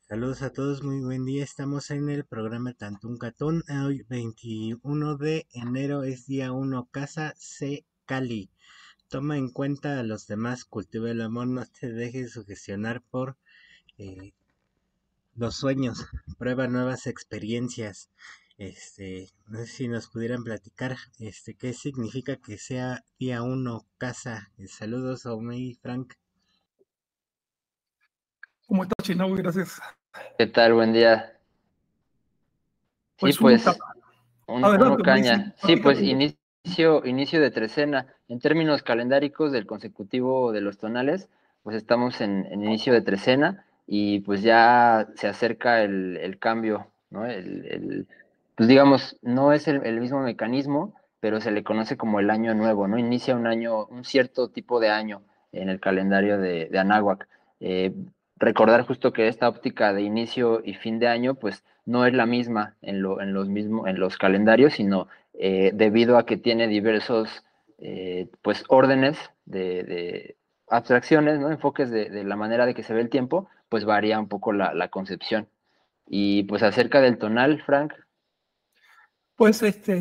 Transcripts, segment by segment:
Saludos a todos, muy buen día. Estamos en el programa Tantún Catún. Hoy 21 de enero es día uno, Casa C Cali. Toma en cuenta a los demás, cultiva el amor, no te dejes sugestionar por eh, los sueños, prueba nuevas experiencias. No sé si nos pudieran platicar, qué significa que sea día uno, Casa. Saludos a Omey Frank. ¿Cómo estás, Chinaui? Gracias. ¿Qué tal? Buen día. Sí, Pues uno, pues uno adelante, me dice, caña. Sí, pues platícame. inicio de trecena. En términos calendáricos del consecutivo de los tonales, pues estamos en inicio de trecena y pues ya se acerca el cambio, ¿no? Pues digamos, no es el mismo mecanismo, pero se le conoce como el año nuevo, ¿no? Inicia un año, un cierto tipo de año en el calendario de Anáhuac. Eh, Recordar justo que esta óptica de inicio y fin de año, pues no es la misma en los calendarios, sino debido a que tiene diversos pues órdenes de abstracciones, ¿no? Enfoques de la manera de que se ve el tiempo, pues varía un poco la concepción. Y pues acerca del tonal, Frank. Pues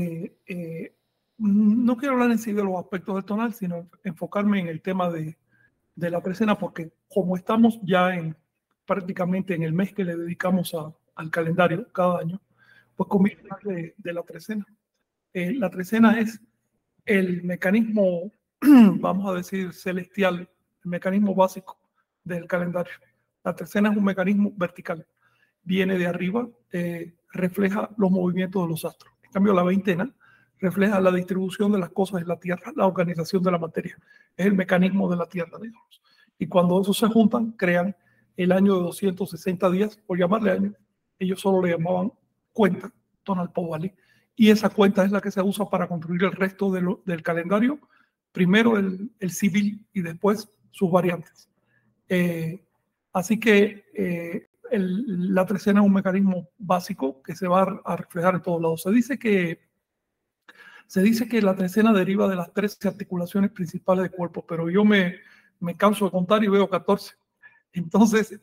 no quiero hablar en sí de los aspectos del tonal, sino enfocarme en el tema de la trecena, porque como estamos ya prácticamente en el mes que le dedicamos al calendario cada año, pues comienza de la trecena. La trecena es el mecanismo, vamos a decir, celestial, el mecanismo básico del calendario. La trecena es un mecanismo vertical, viene de arriba, refleja los movimientos de los astros. En cambio, la veintena refleja la distribución de las cosas en la Tierra, la organización de la materia. Es el mecanismo de la Tierra, digamos. Y cuando esos se juntan, crean el año de 260 días, por llamarle año. Ellos solo le llamaban cuenta, tonal Powali. Y esa cuenta es la que se usa para construir el resto del calendario. Primero el civil y después sus variantes. Así que la trecena es un mecanismo básico que se va a reflejar en todos lados. Se dice que la trecena deriva de las 13 articulaciones principales del cuerpo, pero yo me canso de contar y veo 14. Entonces,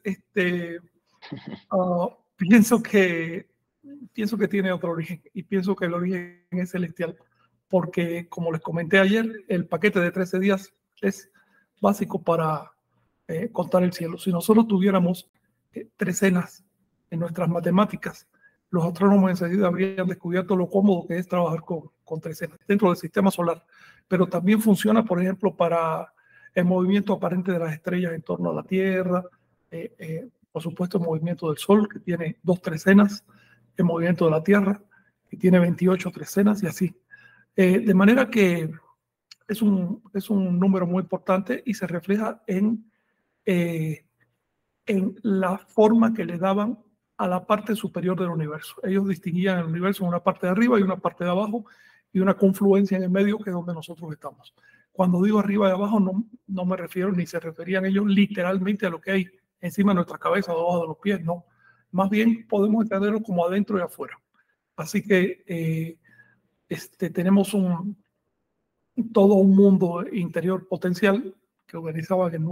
pienso que tiene otro origen y pienso que el origen es celestial, porque como les comenté ayer, el paquete de 13 días es básico para contar el cielo. Si nosotros tuviéramos trecenas en nuestras matemáticas, los astrónomos enseguida habrían descubierto lo cómodo que es trabajar con trecenas dentro del sistema solar, pero también funciona, por ejemplo, para el movimiento aparente de las estrellas en torno a la Tierra, por supuesto el movimiento del Sol, que tiene 2 trecenas, el movimiento de la Tierra, que tiene 28 trecenas y así. De manera que es un número muy importante y se refleja en la forma que le daban a la parte superior del universo. Ellos distinguían el universo en una parte de arriba y una parte de abajo y una confluencia en el medio que es donde nosotros estamos. Cuando digo arriba y abajo no me refiero ni se referían ellos literalmente a lo que hay encima de nuestra cabeza o debajo de los pies, no. Más bien podemos entenderlo como adentro y afuera. Así que tenemos todo un mundo interior potencial que organizaba en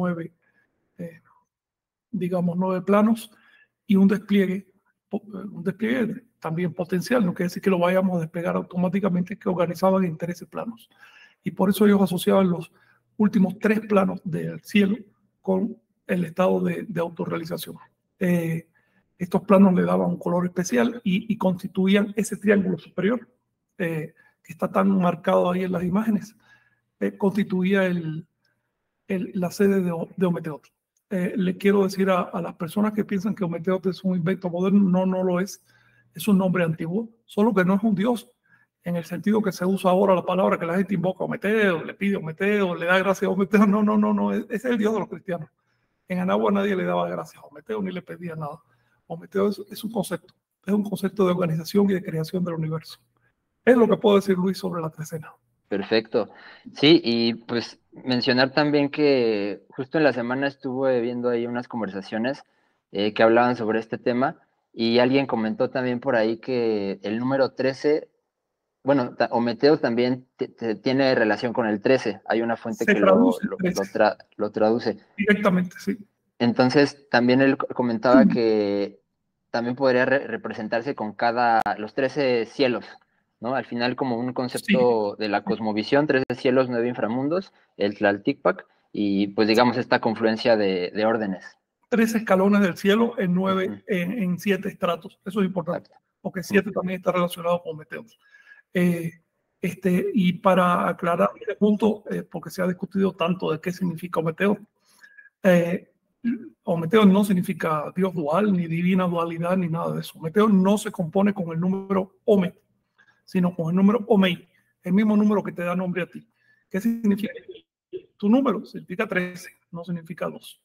9 planos y un despliegue también potencial, no quiere decir que lo vayamos a desplegar automáticamente, que organizaban en 13 planos. Y por eso ellos asociaban los últimos 3 planos del cielo con el estado de autorrealización. Estos planos le daban un color especial y constituían ese triángulo superior que está tan marcado ahí en las imágenes, constituía la sede de Ometeotl. Le quiero decir a las personas que piensan que Ometeotl es un invento moderno, no lo es. Es un nombre antiguo, solo que no es un dios en el sentido que se usa ahora la palabra que la gente invoca a Ometeo, le pide a Ometeo, le da gracias a Ometeo. No, es el dios de los cristianos. En Anáhuac nadie le daba gracias a Ometeo ni le pedía nada. Ometeo es un concepto de organización y de creación del universo. Es lo que puedo decir, Luis, sobre la trecena. Perfecto. Sí, y pues mencionar también que justo en la semana estuve viendo ahí unas conversaciones que hablaban sobre este tema y alguien comentó también por ahí que el número 13, bueno, Ometeo también tiene relación con el 13. Hay una fuente Se que traduce 13 lo traduce. directamente, sí. Entonces, también él comentaba que también podría representarse con los 13 cielos, ¿no? Al final, como un concepto de la cosmovisión, 13 cielos, 9 inframundos, el Tlalticpac, y pues digamos esta confluencia de órdenes. 3 escalones del cielo en 9, en 7 estratos. Eso es importante, porque 7 también está relacionado con Ometeotl. Y para aclarar este punto, porque se ha discutido tanto de qué significa Ometeotl, Ometeotl no significa Dios dual, ni divina dualidad, ni nada de eso. Ometeotl no se compone con el número Omet, sino con el número Omei, el mismo número que te da nombre a ti. ¿Qué significa? Tu número significa 13, no significa 2.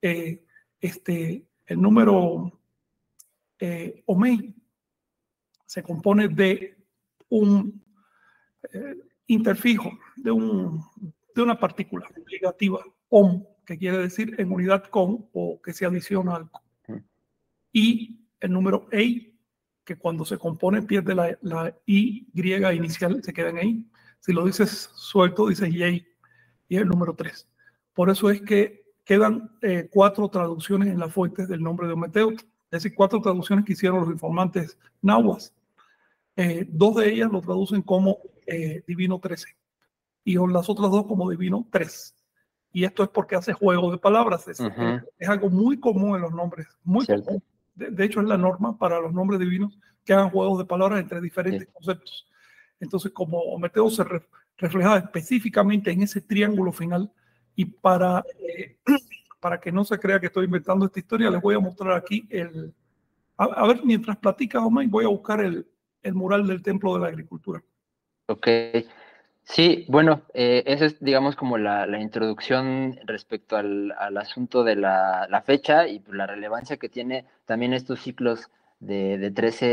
El número Omei se compone de un interfijo, de una partícula negativa, Om, que quiere decir en unidad con o que se adiciona al con. Y el número Ei, que cuando se compone pierde la I griega inicial, se queda en Ei. Si lo dices suelto, dices Yei, y es el número 3. Por eso es que quedan 4 traducciones en las fuentes del nombre de Ometeotl, es decir, 4 traducciones que hicieron los informantes nahuas. 2 de ellas lo traducen como Divino 13 y las otras 2 como Divino 3. Y esto es porque hace juego de palabras. Es algo muy común en los nombres, muy común. De hecho, es la norma para los nombres divinos que hagan juegos de palabras entre diferentes conceptos. Entonces, como Ometeotl se refleja específicamente en ese triángulo final, y para que no se crea que estoy inventando esta historia, les voy a mostrar aquí a ver, mientras platicas, Omar, voy a buscar el mural del Templo de la Agricultura. Ok. Sí, bueno, esa es, digamos, como la introducción respecto al asunto de la fecha y la relevancia que tiene también estos ciclos de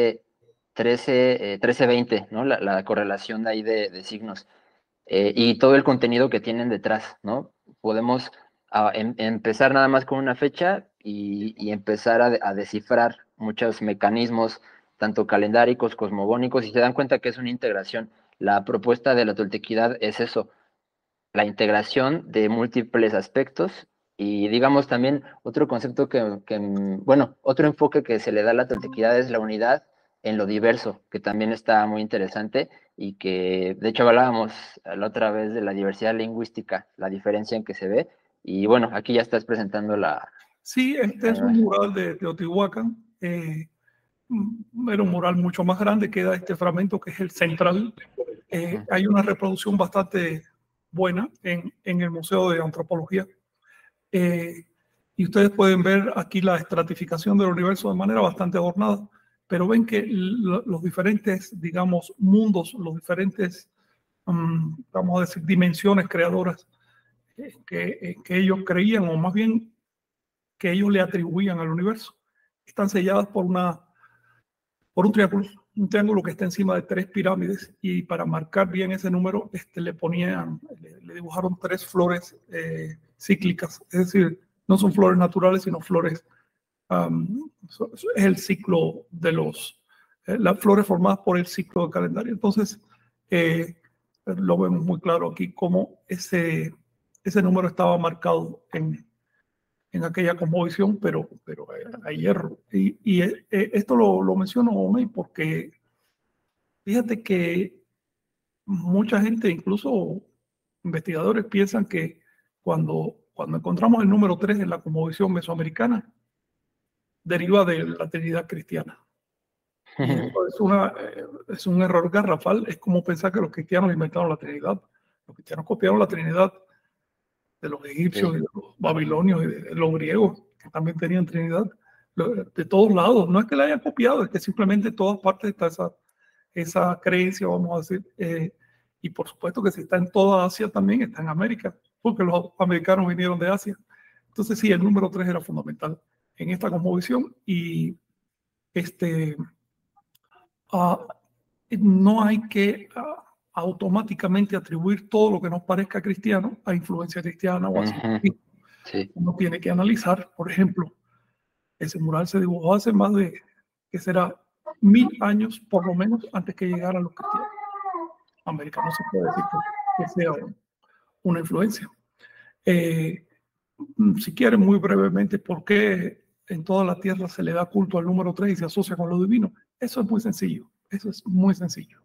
13-20, ¿no? La correlación de ahí de signos y todo el contenido que tienen detrás, ¿no? Podemos empezar nada más con una fecha y empezar a descifrar muchos mecanismos, tanto calendáricos, cosmogónicos, y se dan cuenta que es una integración. La propuesta de la toltequidad es eso, la integración de múltiples aspectos y digamos también otro concepto bueno, otro enfoque que se le da a la toltequidad es la unidad en lo diverso, que también está muy interesante y que de hecho hablábamos la otra vez de la diversidad lingüística, la diferencia en que se ve y bueno, aquí ya estás presentando la... Sí, este es un mural de Teotihuacán. Era un mural mucho más grande, queda este fragmento que es el central. Hay una reproducción bastante buena en el Museo de Antropología. Y ustedes pueden ver aquí la estratificación del universo de manera bastante adornada, pero ven que los diferentes, digamos, mundos, los diferentes, vamos a decir, dimensiones creadoras que ellos creían, o más bien que ellos le atribuían al universo, están selladas por un triángulo que está encima de 3 pirámides, y para marcar bien ese número le dibujaron 3 flores cíclicas, es decir, no son flores naturales, sino flores, es el ciclo de las flores formadas por el ciclo del calendario. Entonces, lo vemos muy claro aquí, cómo ese número estaba marcado en aquella cosmovisión, pero a hierro. Y esto lo menciono, Omey, porque fíjate que mucha gente, incluso investigadores, piensan que cuando encontramos el número 3 en la cosmovisión mesoamericana, deriva de la Trinidad cristiana. Y esto es un error garrafal. Es como pensar que los cristianos inventaron la Trinidad. Los cristianos copiaron la Trinidad de los egipcios, y de los babilonios y de los griegos, que también tenían Trinidad, de todos lados. No es que la hayan copiado, es que simplemente en todas partes está esa creencia, vamos a decir. Y por supuesto que si está en toda Asia, también está en América, porque los americanos vinieron de Asia. Entonces sí, el número 3 era fundamental en esta cosmovisión, y no hay que automáticamente atribuir todo lo que nos parezca cristiano a influencia cristiana o así. Sí. Uno tiene que analizar, por ejemplo, ese mural se dibujó hace más de, que será 1000 años por lo menos antes que llegaran los cristianos. América no se puede decir que sea una influencia. Si quieren, muy brevemente, ¿por qué en toda la tierra se le da culto al número 3 y se asocia con lo divino. Eso es muy sencillo. Eso es muy sencillo.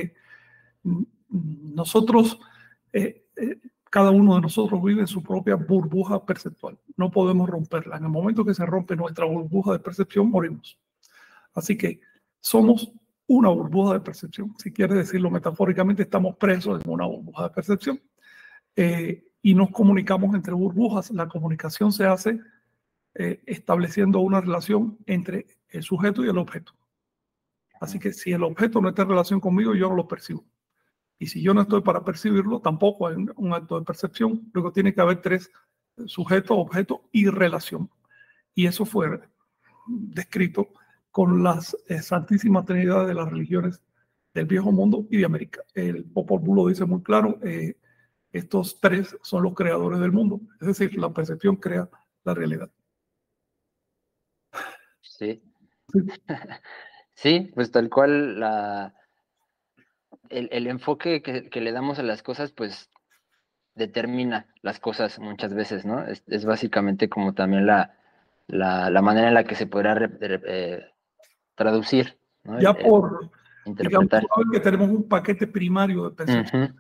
Nosotros, cada uno de nosotros vive en su propia burbuja perceptual. No podemos romperla. En el momento que se rompe nuestra burbuja de percepción, morimos. Así que somos una burbuja de percepción. Si quieres decirlo metafóricamente, estamos presos en una burbuja de percepción. Y nos comunicamos entre burbujas. La comunicación se hace estableciendo una relación entre el sujeto y el objeto. Así que si el objeto no está en relación conmigo, yo no lo percibo. Y si yo no estoy para percibirlo, tampoco hay un acto de percepción. Luego tiene que haber tres: sujeto, objeto y relación. Y eso fue descrito con las Santísimas Trinidades de las religiones del Viejo Mundo y de América. El Popol Vuh lo dice muy claro: estos tres son los creadores del mundo. Es decir, la percepción crea la realidad. Sí. Sí, pues tal cual el enfoque que le damos a las cosas, pues determina las cosas muchas veces, ¿no? Es básicamente como también la manera en la que se podrá traducir, ¿no? Ya por, digamos, interpretar. que tenemos un paquete primario de percepción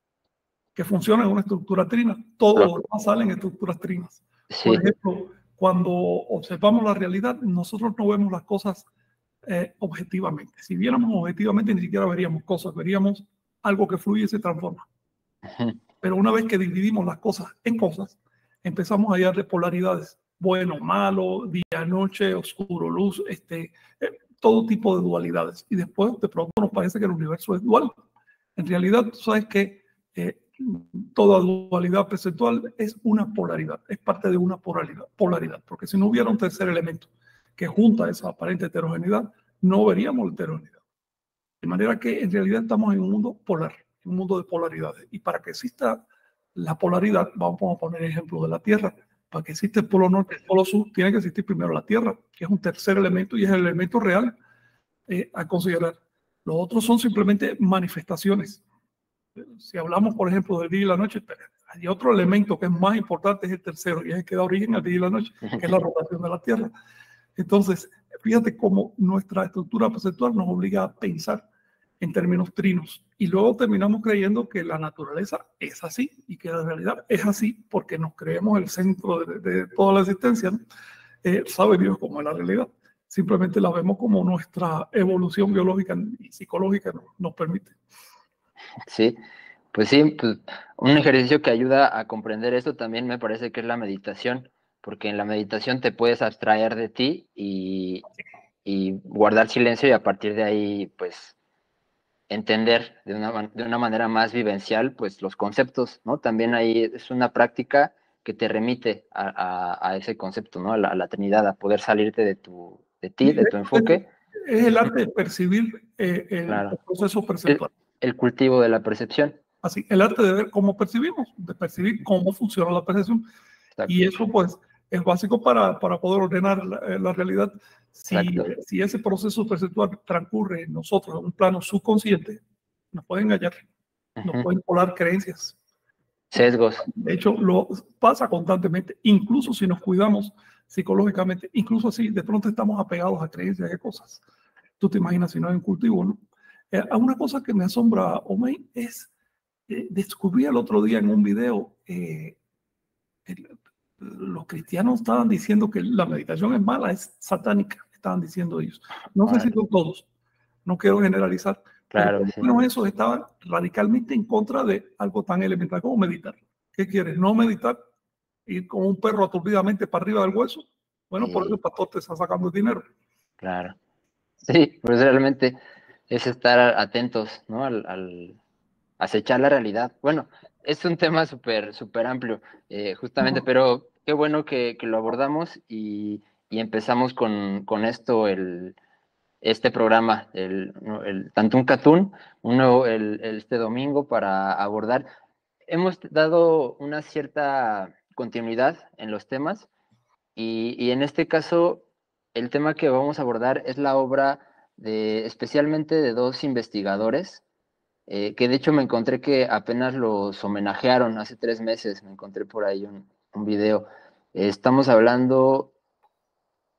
que funciona en una estructura trina. Todos los demás salen en estructuras trinas. Sí. Por ejemplo, cuando observamos la realidad, nosotros no vemos las cosas objetivamente. Si viéramos objetivamente, ni siquiera veríamos cosas, veríamos algo que fluye y se transforma. Pero una vez que dividimos las cosas en cosas, empezamos a hallar polaridades: bueno, malo, día, noche, oscuro, luz, todo tipo de dualidades. Y después, de pronto, nos parece que el universo es dual. En realidad, tú sabes que toda dualidad perceptual es una polaridad, es parte de una polaridad, porque si no hubiera un tercer elemento que junta esa aparente heterogeneidad, no veríamos la heterogeneidad. De manera que en realidad estamos en un mundo polar, en un mundo de polaridades. Y para que exista la polaridad, vamos a poner el ejemplo de la Tierra. Para que exista el polo norte y el polo sur, tiene que existir primero la Tierra, que es un tercer elemento y es el elemento real a considerar. Los otros son simplemente manifestaciones. Si hablamos, por ejemplo, del día y la noche, hay otro elemento que es más importante, es el tercero, y es el que da origen al día y la noche, que es la rotación de la Tierra. Entonces, fíjate cómo nuestra estructura perceptual nos obliga a pensar en términos trinos. Y luego terminamos creyendo que la naturaleza es así y que la realidad es así porque nos creemos el centro de toda la existencia, ¿no? Sabe Dios cómo es la realidad. Simplemente la vemos como nuestra evolución biológica y psicológica nos permite. Sí, pues sí, pues un ejercicio que ayuda a comprender esto también me parece que es la meditación, porque en la meditación te puedes abstraer de ti y guardar silencio y a partir de ahí, pues, entender de una manera más vivencial, pues, los conceptos, ¿no? También ahí es una práctica que te remite a ese concepto, ¿no? A la Trinidad, a poder salirte de tu enfoque. Es el arte de percibir el proceso perceptual. El cultivo de la percepción. Así, el arte de ver cómo percibimos, de percibir cómo funciona la percepción. Exacto. Y eso, pues, es básico para poder ordenar la realidad. Si ese proceso perceptual transcurre en nosotros en un plano subconsciente, nos puede engañar, nos pueden colar creencias. Sesgos. De hecho, lo pasa constantemente, incluso si nos cuidamos psicológicamente, incluso así, de pronto estamos apegados a creencias y cosas. Tú te imaginas si no hay un cultivo, ¿no? Una cosa que me asombra, Omey, es descubrí el otro día en un video, los cristianos estaban diciendo que la meditación es mala, es satánica, estaban diciendo ellos. No sé si son todos, no quiero generalizar, claro, pero por lo menos esos estaban radicalmente en contra de algo tan elemental como meditar. ¿Qué quieres? ¿No meditar? ¿Ir como un perro aturdidamente para arriba del hueso? Bueno, por eso el pastor te está sacando dinero. Claro. Sí, pues realmente es estar atentos, ¿no? Al acechar la realidad. Bueno, es un tema súper amplio, justamente, pero qué bueno que lo abordamos y empezamos con esto, este programa, el Tantún Catún, este domingo para abordar. Hemos dado una cierta continuidad en los temas y en este caso el tema que vamos a abordar es la obra especialmente de dos investigadores, que de hecho me encontré que apenas los homenajearon hace 3 meses, me encontré por ahí un video. Estamos hablando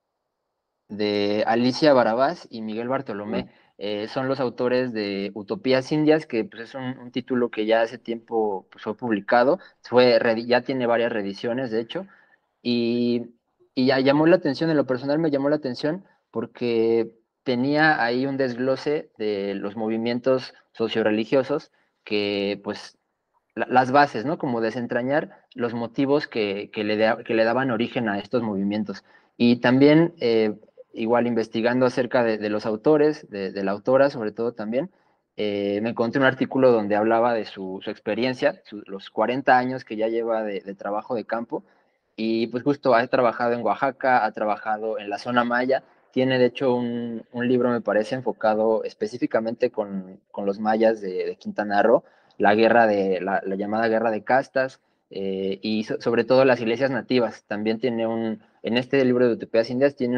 de Alicia Barabás y Miguel Bartolomé. Son los autores de Utopías Indias, que pues, es un título que ya hace tiempo pues, fue publicado, ya tiene varias reediciones, de hecho, y, y ya llamó la atención, en lo personal me llamó la atención porque tenía ahí un desglose de los movimientos socioreligiosos que pues las bases, ¿no? Como desentrañar los motivos que le daban origen a estos movimientos. Y también, igual investigando acerca de los autores, de la autora sobre todo también, me encontré un artículo donde hablaba de su experiencia, los 40 años que ya lleva de trabajo de campo, y pues justo ha trabajado en Oaxaca, ha trabajado en la zona maya, tiene de hecho un libro, me parece, enfocado específicamente con los mayas de Quintana Roo, la guerra la llamada guerra de castas, y sobre todo las iglesias nativas. También tiene en este libro de Utopías Indias, tiene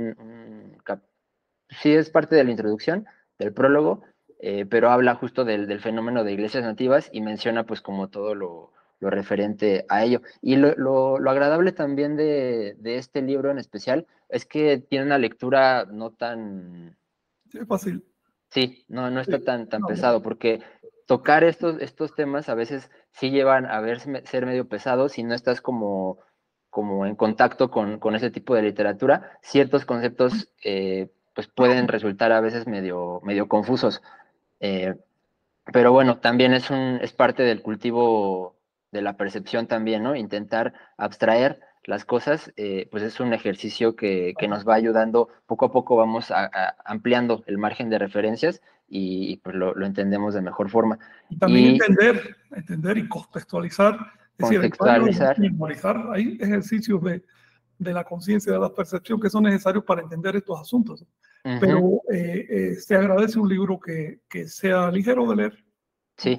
sí es parte de la introducción, del prólogo, pero habla justo del fenómeno de iglesias nativas y menciona pues como todo lo referente a ello. Y lo agradable también de este libro en especial es que tiene una lectura no tan... Sí, es fácil. Sí, no Sí. está tan No, pesado, porque tocar estos temas a veces sí llevan a ser medio pesados si no estás como en contacto con ese tipo de literatura. Ciertos conceptos pues pueden resultar a veces medio confusos. Eh, pero bueno, también es parte del cultivo de la percepción también, ¿no? Intentar abstraer las cosas, pues es un ejercicio que nos va ayudando, poco a poco vamos ampliando el margen de referencias y pues lo entendemos de mejor forma. y también Y entender y contextualizar. Es decir, hay varios contextualizar. memorizar, hay ejercicios de la conciencia, de la percepción que son necesarios para entender estos asuntos. Uh-huh, Pero se agradece un libro que sea ligero de leer. sí.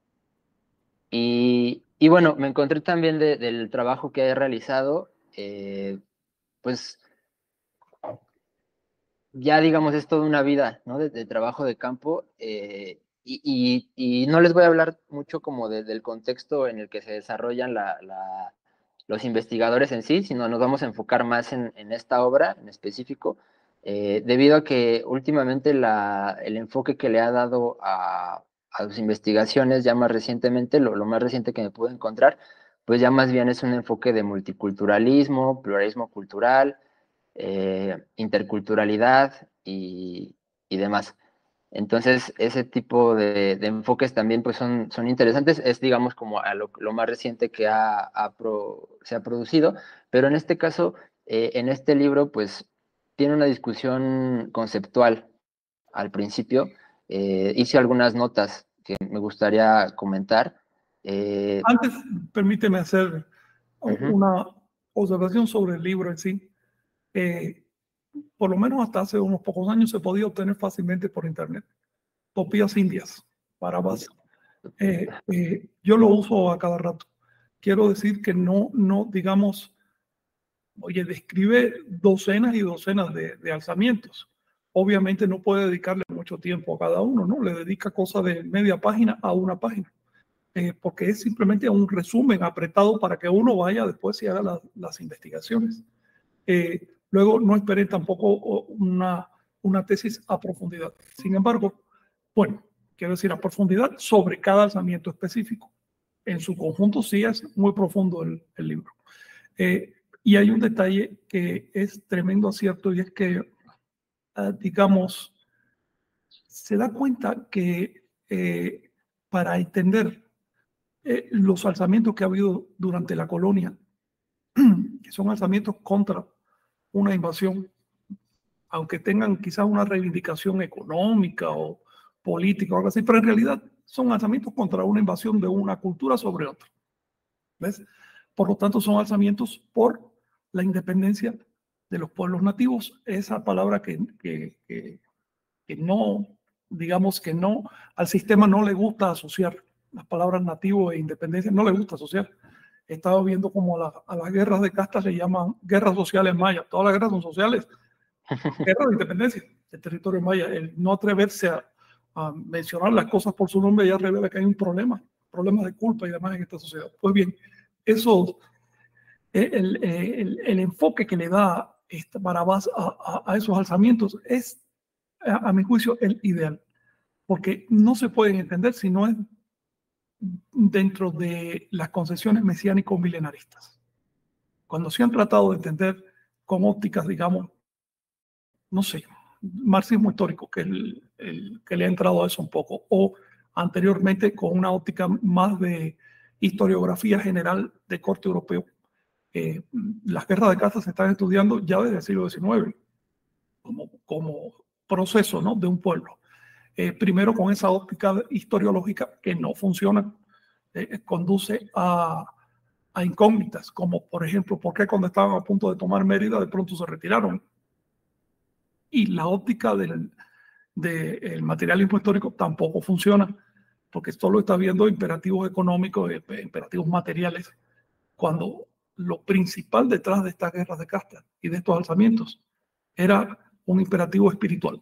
Y bueno, me encontré también del trabajo que he realizado, pues ya digamos es toda una vida, ¿no? De trabajo de campo, y no les voy a hablar mucho como del contexto en el que se desarrollan los investigadores en sí, sino nos vamos a enfocar más en esta obra en específico, debido a que últimamente el enfoque que le ha dado a sus investigaciones, ya más recientemente, lo más reciente que me pude encontrar, pues ya más bien es un enfoque de multiculturalismo, pluralismo cultural, interculturalidad y demás. Entonces, ese tipo de enfoques también pues son interesantes, es digamos como a lo más reciente que se ha producido, pero en este caso, en este libro pues tiene una discusión conceptual al principio, hice algunas notas que me gustaría comentar. Antes, permíteme hacer Uh-huh. una observación sobre el libro en sí. Por lo menos hasta hace unos pocos años se podía obtener fácilmente por internet. Utopías Indias, para base. Yo lo uso a cada rato. Quiero decir que no digamos, oye, describe docenas y docenas de alzamientos. Obviamente no puede dedicarle mucho tiempo a cada uno, ¿no? Le dedica cosas de media página a una página, porque es simplemente un resumen apretado para que uno vaya después y haga las investigaciones. Luego no esperen tampoco una tesis a profundidad. Sin embargo, bueno, quiero decir a profundidad sobre cada alzamiento específico. En su conjunto sí es muy profundo el libro. Y hay un detalle que es tremendo acierto y es que, digamos, se da cuenta que para entender los alzamientos que ha habido durante la colonia, que son alzamientos contra una invasión, aunque tengan quizás una reivindicación económica o política o algo así, pero en realidad son alzamientos contra una invasión de una cultura sobre otra. ¿Ves? Por lo tanto, son alzamientos por la independencia de los pueblos nativos. Esa palabra que no, digamos que no, al sistema no le gusta asociar. Las palabras nativo e independencia no le gusta asociar. He estado viendo como a las guerras de castas se llaman guerras sociales mayas. Todas las guerras son sociales. Guerra de independencia del territorio maya. El no atreverse a mencionar las cosas por su nombre ya revela que hay un problema, problemas de culpa y demás en esta sociedad. Pues bien, eso, el enfoque que le da a esos alzamientos es, a mi juicio, el ideal, porque no se pueden entender si no es dentro de las concepciones mesiánico-milenaristas. Cuando se han tratado de entender con ópticas, digamos, no sé, marxismo histórico, que, que le ha entrado a eso un poco, o anteriormente con una óptica más de historiografía general de corte europeo. Las guerras de caza se están estudiando ya desde el siglo XIX como proceso, ¿no?, de un pueblo. Primero con esa óptica historiológica que no funciona, conduce a incógnitas, como por ejemplo, ¿por qué cuando estaban a punto de tomar Mérida de pronto se retiraron? Y la óptica del materialismo histórico tampoco funciona, porque solo está viendo imperativos económicos, imperativos materiales, cuando lo principal detrás de estas guerras de casta y de estos alzamientos era un imperativo espiritual.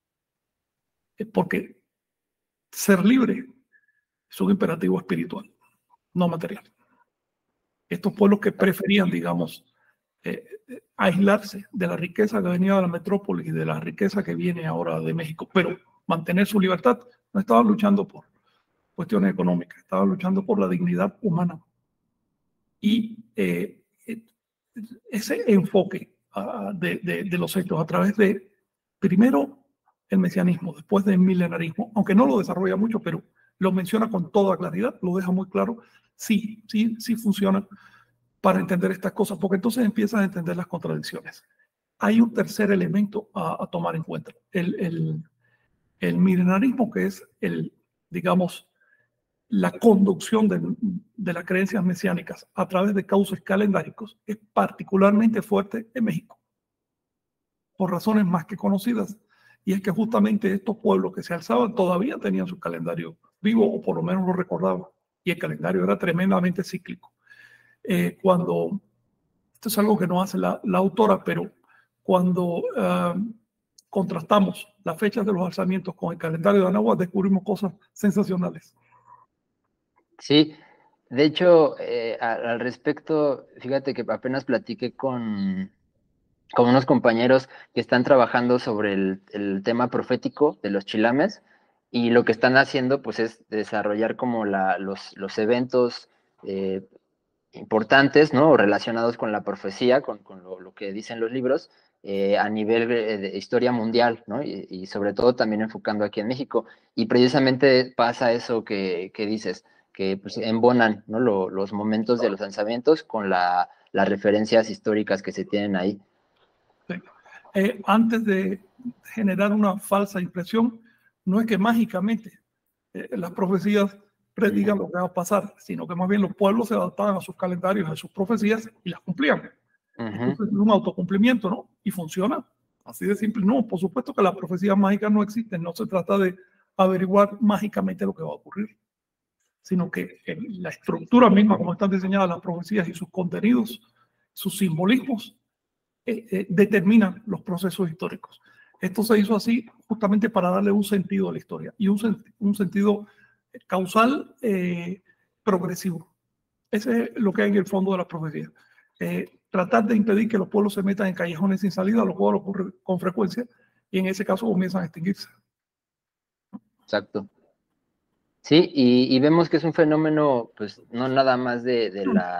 Porque ser libre es un imperativo espiritual, no material. Estos pueblos que preferían, digamos, aislarse de la riqueza que venía de la metrópoli y de la riqueza que viene ahora de México, pero mantener su libertad, no estaban luchando por cuestiones económicas, estaban luchando por la dignidad humana. Y ese enfoque de los hechos a través de, primero, el mesianismo, después del milenarismo, aunque no lo desarrolla mucho, pero lo menciona con toda claridad, lo deja muy claro, sí funciona para entender estas cosas, porque entonces empiezas a entender las contradicciones. Hay un tercer elemento a tomar en cuenta, el milenarismo, que es digamos, la conducción de las creencias mesiánicas a través de cauces calendáricos es particularmente fuerte en México, por razones más que conocidas. Y es que justamente estos pueblos que se alzaban todavía tenían su calendario vivo, o por lo menos lo recordaban, y el calendario era tremendamente cíclico. Esto es algo que no hace la autora, pero cuando contrastamos las fechas de los alzamientos con el calendario de Anáhuac, descubrimos cosas sensacionales. Sí, de hecho, al respecto, fíjate que apenas platiqué con unos compañeros que están trabajando sobre el tema profético de los chilames, y lo que están haciendo pues es desarrollar como los eventos importantes, ¿no?, relacionados con la profecía, con lo que dicen los libros, a nivel de historia mundial, ¿no?, y sobre todo también enfocando aquí en México. Y precisamente pasa eso que dices, que pues embonan, ¿no?, los momentos de los lanzamientos con las referencias históricas que se tienen ahí. Sí. Antes de generar una falsa impresión, no es que mágicamente las profecías predigan lo que va a pasar, sino que más bien los pueblos se adaptaban a sus calendarios, a sus profecías y las cumplían. Entonces es un autocumplimiento, ¿no? Y funciona. Así de simple. No, por supuesto que las profecías mágicas no existen. No se trata de averiguar mágicamente lo que va a ocurrir, sino que la estructura misma, como están diseñadas las profecías y sus contenidos, sus simbolismos, determinan los procesos históricos. Esto se hizo así justamente para darle un sentido a la historia y un sentido causal progresivo. Ese es lo que hay en el fondo de la profecía. Tratar de impedir que los pueblos se metan en callejones sin salida, lo cual ocurre con frecuencia, y en ese caso comienzan a extinguirse. Exacto. Sí, y vemos que es un fenómeno, pues, no nada más de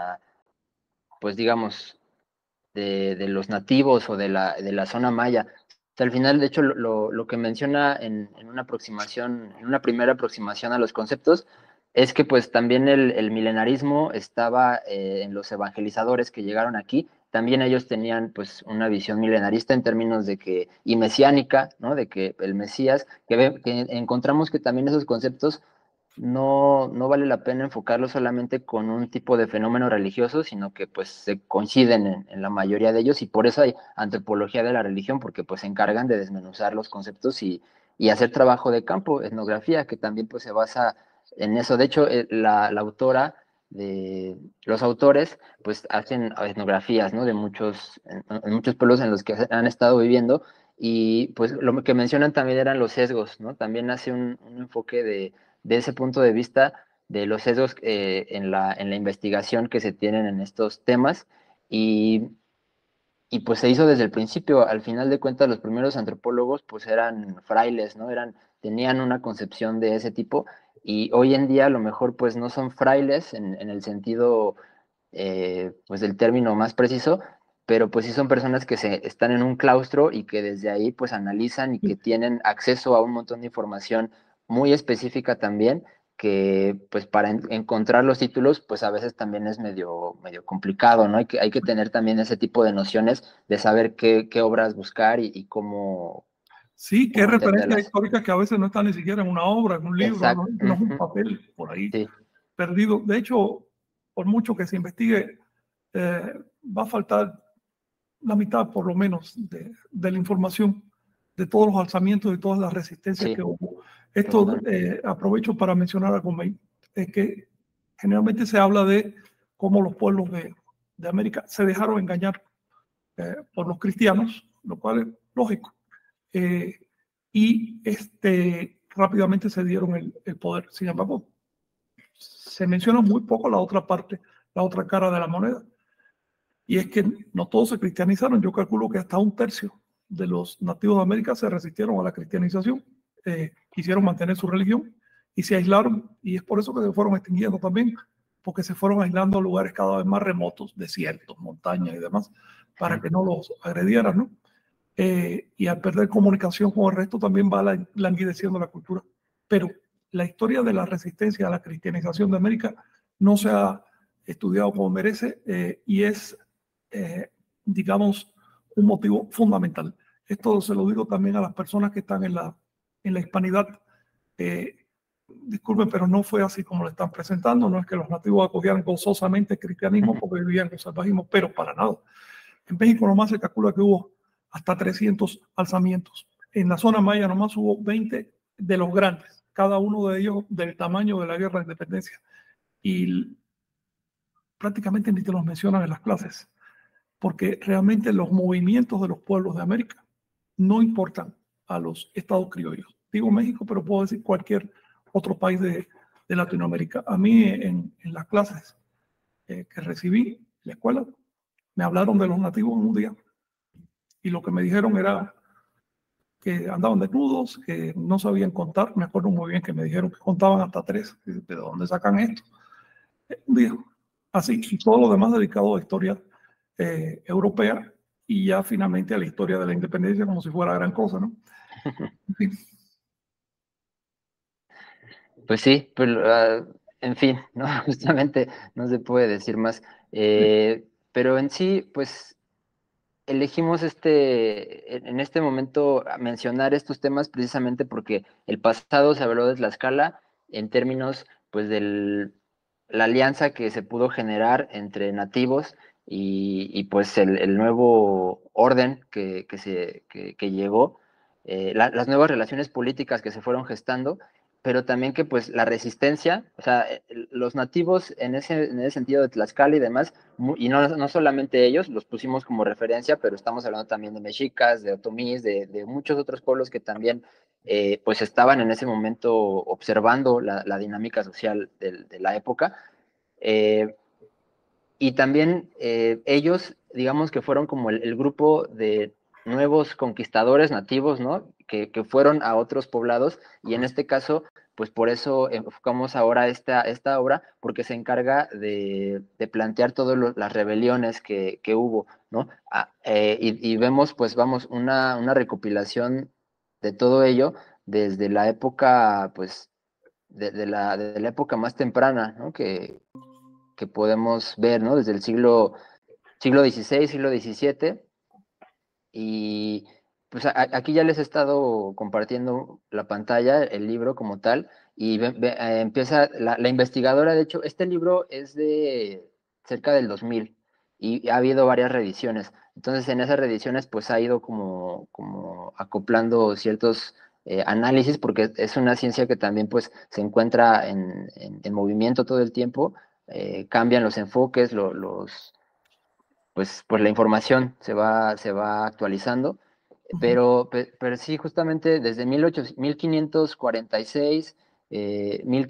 pues digamos, de los nativos o de la zona maya. O sea, al final, de hecho, lo que menciona en una aproximación, en una primera aproximación a los conceptos, es que pues también el milenarismo estaba en los evangelizadores que llegaron aquí. También ellos tenían pues una visión milenarista en términos de que, y mesiánica, ¿no?, de que el Mesías, que encontramos que también esos conceptos no vale la pena enfocarlo solamente con un tipo de fenómeno religioso, sino que pues se coinciden en la mayoría de ellos, y por eso hay antropología de la religión, porque pues se encargan de desmenuzar los conceptos y hacer trabajo de campo, etnografía, que también pues se basa en eso. De hecho, la autora de los autores pues hacen etnografías, ¿no?, de en muchos pueblos en los que han estado viviendo, y pues lo que mencionan también eran los sesgos, ¿no? También hace un enfoque de ese punto de vista de los sesgos en la investigación que se tienen en estos temas. Y y pues se hizo desde el principio. Al final de cuentas, los primeros antropólogos pues eran frailes, ¿no? Tenían una concepción de ese tipo, y hoy en día a lo mejor pues no son frailes en el sentido pues del término más preciso, pero pues sí son personas que están en un claustro y que desde ahí pues analizan y que tienen acceso a un montón de información muy específica también, que pues para encontrar los títulos pues a veces también es medio complicado, ¿no? Hay que tener también ese tipo de nociones de saber qué obras buscar y Sí, que hay cómo referencias entenderlas. históricas que a veces no están ni siquiera en una obra, en un libro, Exacto. no, no es un papel por ahí Sí, perdido. De hecho, por mucho que se investigue, va a faltar la mitad por lo menos de la información de todos los alzamientos y todas las resistencias sí, que hubo. Esto total. aprovecho para mencionar algo, es que generalmente se habla de cómo los pueblos de América se dejaron engañar por los cristianos, lo cual es lógico. Eh, y rápidamente se dieron el poder. Sin embargo, se menciona muy poco la otra parte, la otra cara de la moneda. Y es que no todos se cristianizaron. Yo calculo que hasta un tercio de los nativos de América se resistieron a la cristianización, quisieron mantener su religión y se aislaron. Y es por eso que se fueron extinguiendo también, porque se fueron aislando a lugares cada vez más remotos, desiertos, montañas y demás, para que no los agredieran, ¿no? Y al perder comunicación con el resto también va languideciendo la cultura. Pero la historia de la resistencia a la cristianización de América no se ha estudiado como merece y es, digamos, un motivo fundamental. Esto se lo digo también a las personas que están en la hispanidad. Disculpen, pero no fue así como lo están presentando. No es que los nativos acogieran gozosamente el cristianismo porque vivían con salvajismo, pero para nada. En México nomás se calcula que hubo hasta 300 alzamientos. En la zona maya nomás hubo 20 de los grandes, cada uno de ellos del tamaño de la guerra de independencia. Y prácticamente ni te los mencionan en las clases, porque realmente los movimientos de los pueblos de América no importan a los estados criollos. Digo México, pero puedo decir cualquier otro país de Latinoamérica. A mí en las clases que recibí en la escuela, me hablaron de los nativos en un día y lo que me dijeron era que andaban desnudos, que no sabían contar. Me acuerdo muy bien que me dijeron que contaban hasta 3. ¿De dónde sacan esto? Un día. Así, y todo lo demás dedicado a historia europea y ya finalmente a la historia de la independencia como si fuera gran cosa, ¿no? Sí. Pues sí, pero en fin, ¿no? Justamente no se puede decir más. Pero en sí, pues elegimos en este momento mencionar estos temas precisamente porque el pasado se habló de Tlaxcala en términos, pues, de la alianza que se pudo generar entre nativos y pues el nuevo orden que llegó, las nuevas relaciones políticas que se fueron gestando, pero también que pues la resistencia, o sea, los nativos en ese sentido de Tlaxcala y demás, y no solamente ellos, los pusimos como referencia, pero estamos hablando también de mexicas, de otomís, de muchos otros pueblos que también pues estaban en ese momento observando la dinámica social de la época. Eh, y también ellos, digamos que fueron como el grupo de nuevos conquistadores nativos, ¿no? Que fueron a otros poblados, y en este caso, pues por eso enfocamos ahora esta obra, porque se encarga de plantear todas las rebeliones que hubo, ¿no? Y vemos, pues vamos, una recopilación de todo ello desde la época, pues, de la época más temprana, ¿no? Que podemos ver, ¿no? Desde el siglo XVI, siglo XVII, y pues aquí ya les he estado compartiendo la pantalla, el libro como tal, y empieza la investigadora. De hecho, este libro es de cerca del 2000 y ha habido varias reediciones. Entonces, en esas reediciones, pues ha ido como acoplando ciertos análisis, porque es una ciencia que también pues se encuentra en movimiento todo el tiempo. Cambian los enfoques, pues la información se va actualizando, pero sí, justamente desde 1546,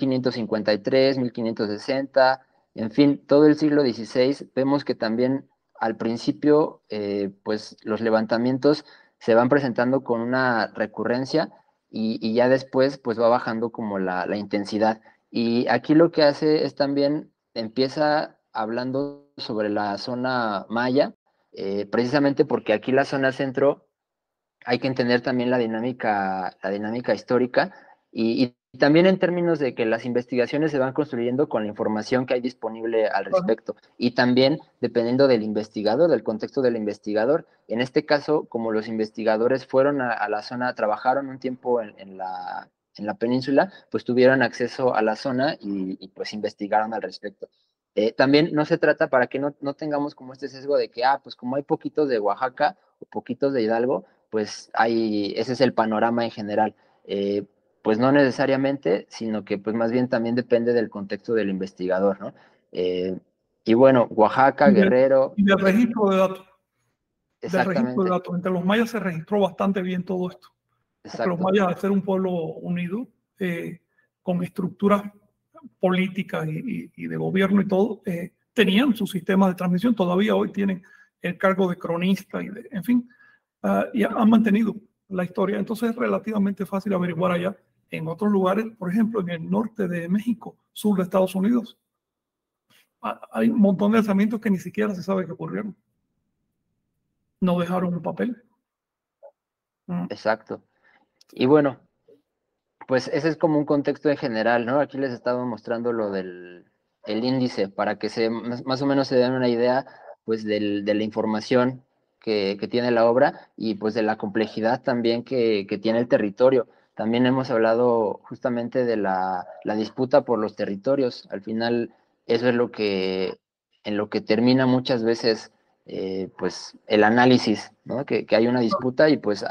1553, 1560, en fin, todo el siglo XVI, vemos que también al principio, pues los levantamientos se van presentando con una recurrencia y ya después pues va bajando como la intensidad. Y aquí lo que hace es también, empieza hablando sobre la zona maya, precisamente porque aquí la zona centro hay que entender también la dinámica histórica y también en términos de que las investigaciones se van construyendo con la información que hay disponible al Ajá. respecto y también dependiendo del investigador, del contexto del investigador. En este caso, como los investigadores fueron a la zona, trabajaron un tiempo en la península, pues tuvieron acceso a la zona y pues investigaron al respecto. También no se trata para que no tengamos como este sesgo de que, pues como hay poquitos de Oaxaca o poquitos de Hidalgo, pues ese es el panorama en general. Pues no necesariamente, sino que pues más bien también depende del contexto del investigador, ¿no? Eh, y bueno, Oaxaca, Y del, Guerrero, y del registro de datos. Del registro de exactamente, datos. Entre los mayas se registró bastante bien todo esto, porque los exacto, mayas, al ser un pueblo unido, con estructuras políticas y de gobierno y todo, tenían su sistema de transmisión, todavía hoy tienen el cargo de cronista en fin, y han mantenido la historia. Entonces es relativamente fácil averiguar allá. En otros lugares, por ejemplo, en el norte de México, sur de Estados Unidos, hay un montón de alzamientos que ni siquiera se sabe que ocurrieron. No dejaron un papel. exacto. Y bueno, pues ese es como un contexto en general, ¿no? Aquí les estaba mostrando lo del el índice para que más o menos se den una idea, pues, de la información que tiene la obra y pues de la complejidad también que tiene el territorio. También hemos hablado justamente de la disputa por los territorios. Al final, eso es en lo que termina muchas veces, pues, el análisis, ¿no? Que hay una disputa y pues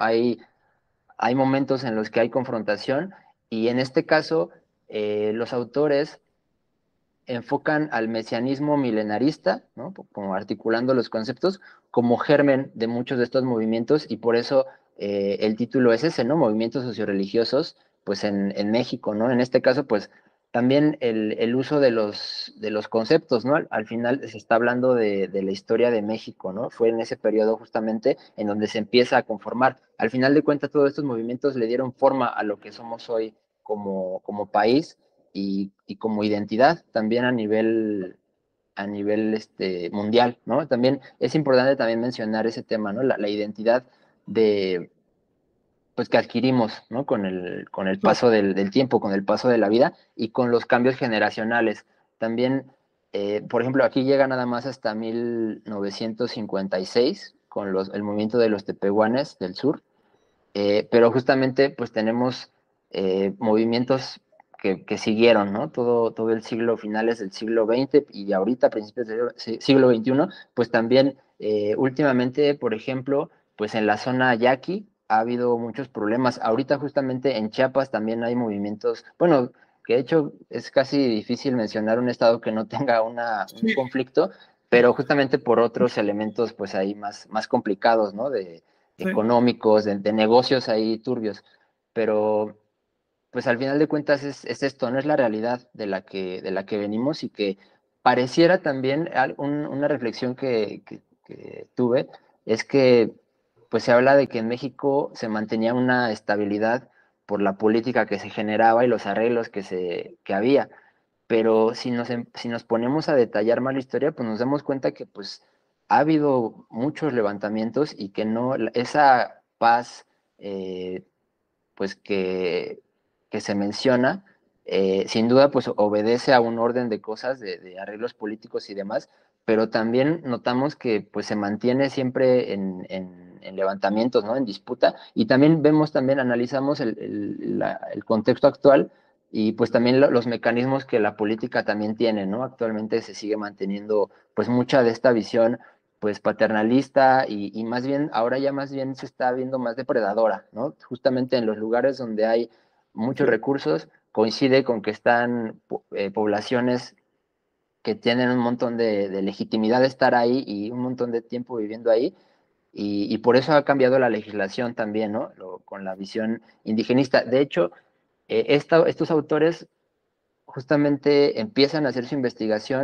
hay momentos en los que hay confrontación y en este caso los autores enfocan al mesianismo milenarista, ¿no? Como articulando los conceptos, como germen de muchos de estos movimientos y por eso el título es ese, ¿no? Movimientos socioreligiosos, pues en México, ¿no? En este caso, pues también el uso de los conceptos, ¿no? Al final se está hablando de la historia de México, ¿no? Fue en ese periodo justamente en donde se empieza a conformar. Al final de cuentas, todos estos movimientos le dieron forma a lo que somos hoy como país y como identidad también a nivel mundial, ¿no? También es importante también mencionar ese tema, ¿no? La identidad de, pues que adquirimos, ¿no? Con el paso del tiempo, con el paso de la vida y con los cambios generacionales. También, por ejemplo, aquí llega nada más hasta 1956 con el movimiento de los tepehuanes del sur, pero justamente pues tenemos movimientos que siguieron, ¿no? Todo el siglo, finales del siglo XX y ahorita, principios del siglo XXI, pues también últimamente, por ejemplo, pues en la zona yaqui ha habido muchos problemas. Ahorita justamente en Chiapas también hay movimientos, bueno, que de hecho es casi difícil mencionar un estado que no tenga un Sí, conflicto, pero justamente por otros elementos pues ahí más complicados, ¿no? sí. Económicos, de negocios ahí turbios, pero pues al final de cuentas es esto, no es la realidad de la que venimos y que pareciera también una reflexión que tuve, es que pues se habla de que en México se mantenía una estabilidad por la política que se generaba y los arreglos que había, pero si nos ponemos a detallar más la historia, pues nos damos cuenta que pues ha habido muchos levantamientos y que no, esa paz eh, pues que se menciona, sin duda pues obedece a un orden de cosas, de arreglos políticos y demás, pero también notamos que pues se mantiene siempre en levantamientos, ¿no? En disputa, y también vemos, también analizamos el contexto actual y pues también los mecanismos que la política también tiene, ¿no? Actualmente se sigue manteniendo pues mucha de esta visión pues paternalista y más bien, ahora ya más bien se está viendo más depredadora, ¿no? Justamente en los lugares donde hay muchos Sí. recursos, coincide con que están poblaciones que tienen un montón de legitimidad de estar ahí y un montón de tiempo viviendo ahí, y por eso ha cambiado la legislación también, ¿no? Con la visión indigenista. De hecho, estos autores justamente empiezan a hacer su investigación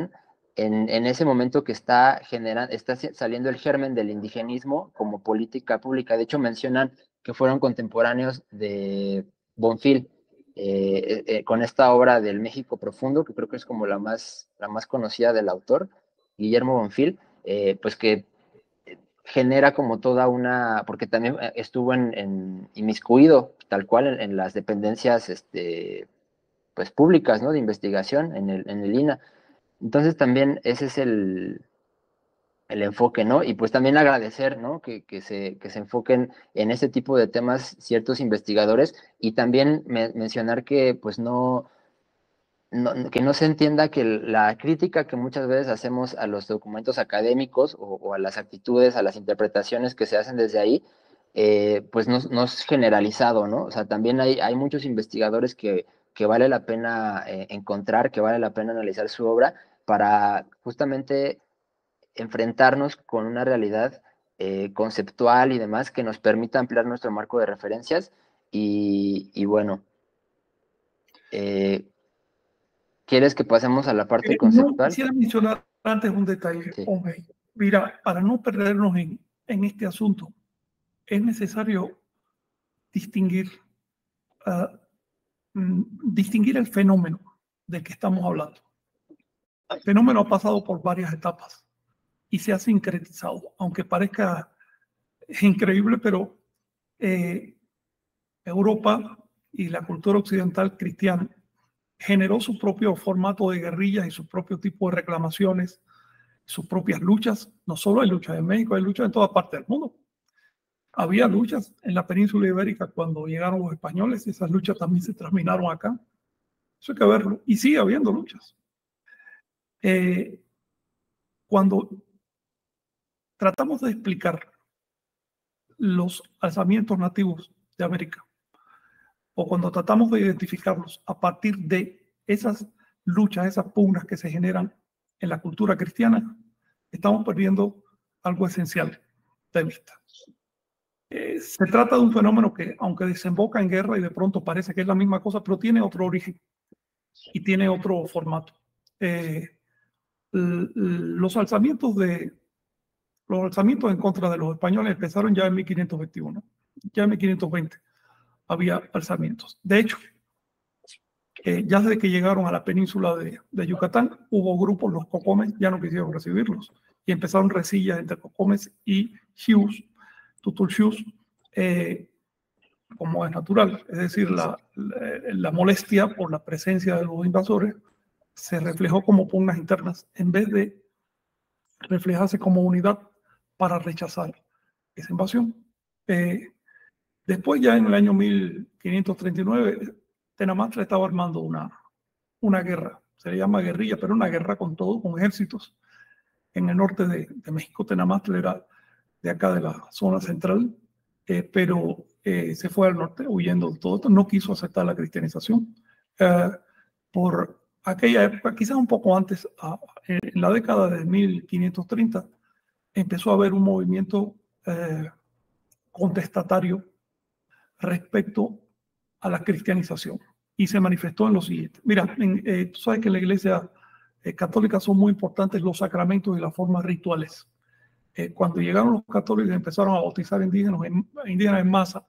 en ese momento que está saliendo el germen del indigenismo como política pública. De hecho, mencionan que fueron contemporáneos de Bonfil, con esta obra del México Profundo, que creo que es como la más conocida del autor, Guillermo Bonfil, pues que genera como toda una, porque también estuvo inmiscuido, tal cual, en las dependencias pues, públicas, ¿no? De investigación en el INAH. Entonces también ese es el enfoque, ¿no? Y pues también agradecer, ¿no? Que se enfoquen en ese tipo de temas ciertos investigadores y también mencionar que pues que no se entienda que la crítica que muchas veces hacemos a los documentos académicos o a las actitudes, a las interpretaciones que se hacen desde ahí, pues no es generalizado, ¿no? O sea, también hay muchos investigadores que vale la pena encontrar, que vale la pena analizar su obra para justamente enfrentarnos con una realidad conceptual y demás que nos permita ampliar nuestro marco de referencias y bueno, eh, ¿quieres que pasemos a la parte No, conceptual? quisiera mencionar antes un detalle, Sí. hombre. Mira, para no perdernos en este asunto, es necesario distinguir, distinguir el fenómeno del que estamos hablando. El fenómeno ha pasado por varias etapas y se ha sincretizado, aunque parezca increíble, pero Europa y la cultura occidental cristiana generó su propio formato de guerrillas y su propio tipo de reclamaciones, sus propias luchas. No solo hay luchas en México, hay luchas en toda parte del mundo. Había luchas en la península ibérica cuando llegaron los españoles y esas luchas también se terminaron acá. Eso hay que verlo. Y sigue habiendo luchas. Cuando tratamos de explicar los alzamientos nativos de América, o cuando tratamos de identificarlos a partir de esas luchas, esas pugnas que se generan en la cultura cristiana, estamos perdiendo algo esencial de vista. Se trata de un fenómeno que, aunque desemboca en guerra y de pronto parece que es la misma cosa, pero tiene otro origen y tiene otro formato. Los alzamientos en contra de los españoles empezaron ya en 1521, ya en 1520 había alzamientos. De hecho, ya desde que llegaron a la península de Yucatán, hubo grupos, los cocomes ya no quisieron recibirlos y empezaron resillas entre cocomes y xiús, tutulxiús, como es natural. Es decir, la molestia por la presencia de los invasores se reflejó como pugnas internas en vez de reflejarse como unidad para rechazar esa invasión. Después, ya en el año 1539, Tenamastla estaba armando una guerra, se le llama guerrilla, pero una guerra con todo, con ejércitos. En el norte de México, Tenamastla era de acá de la zona central, pero se fue al norte huyendo de todo esto, no quiso aceptar la cristianización. Por aquella época, quizás un poco antes, en la década de 1530, empezó a haber un movimiento contestatario respecto a la cristianización y se manifestó en lo siguiente. Mira, tú sabes que en la iglesia católica son muy importantes los sacramentos y las formas rituales. Cuando llegaron los católicos y empezaron a bautizar indígenas en masa,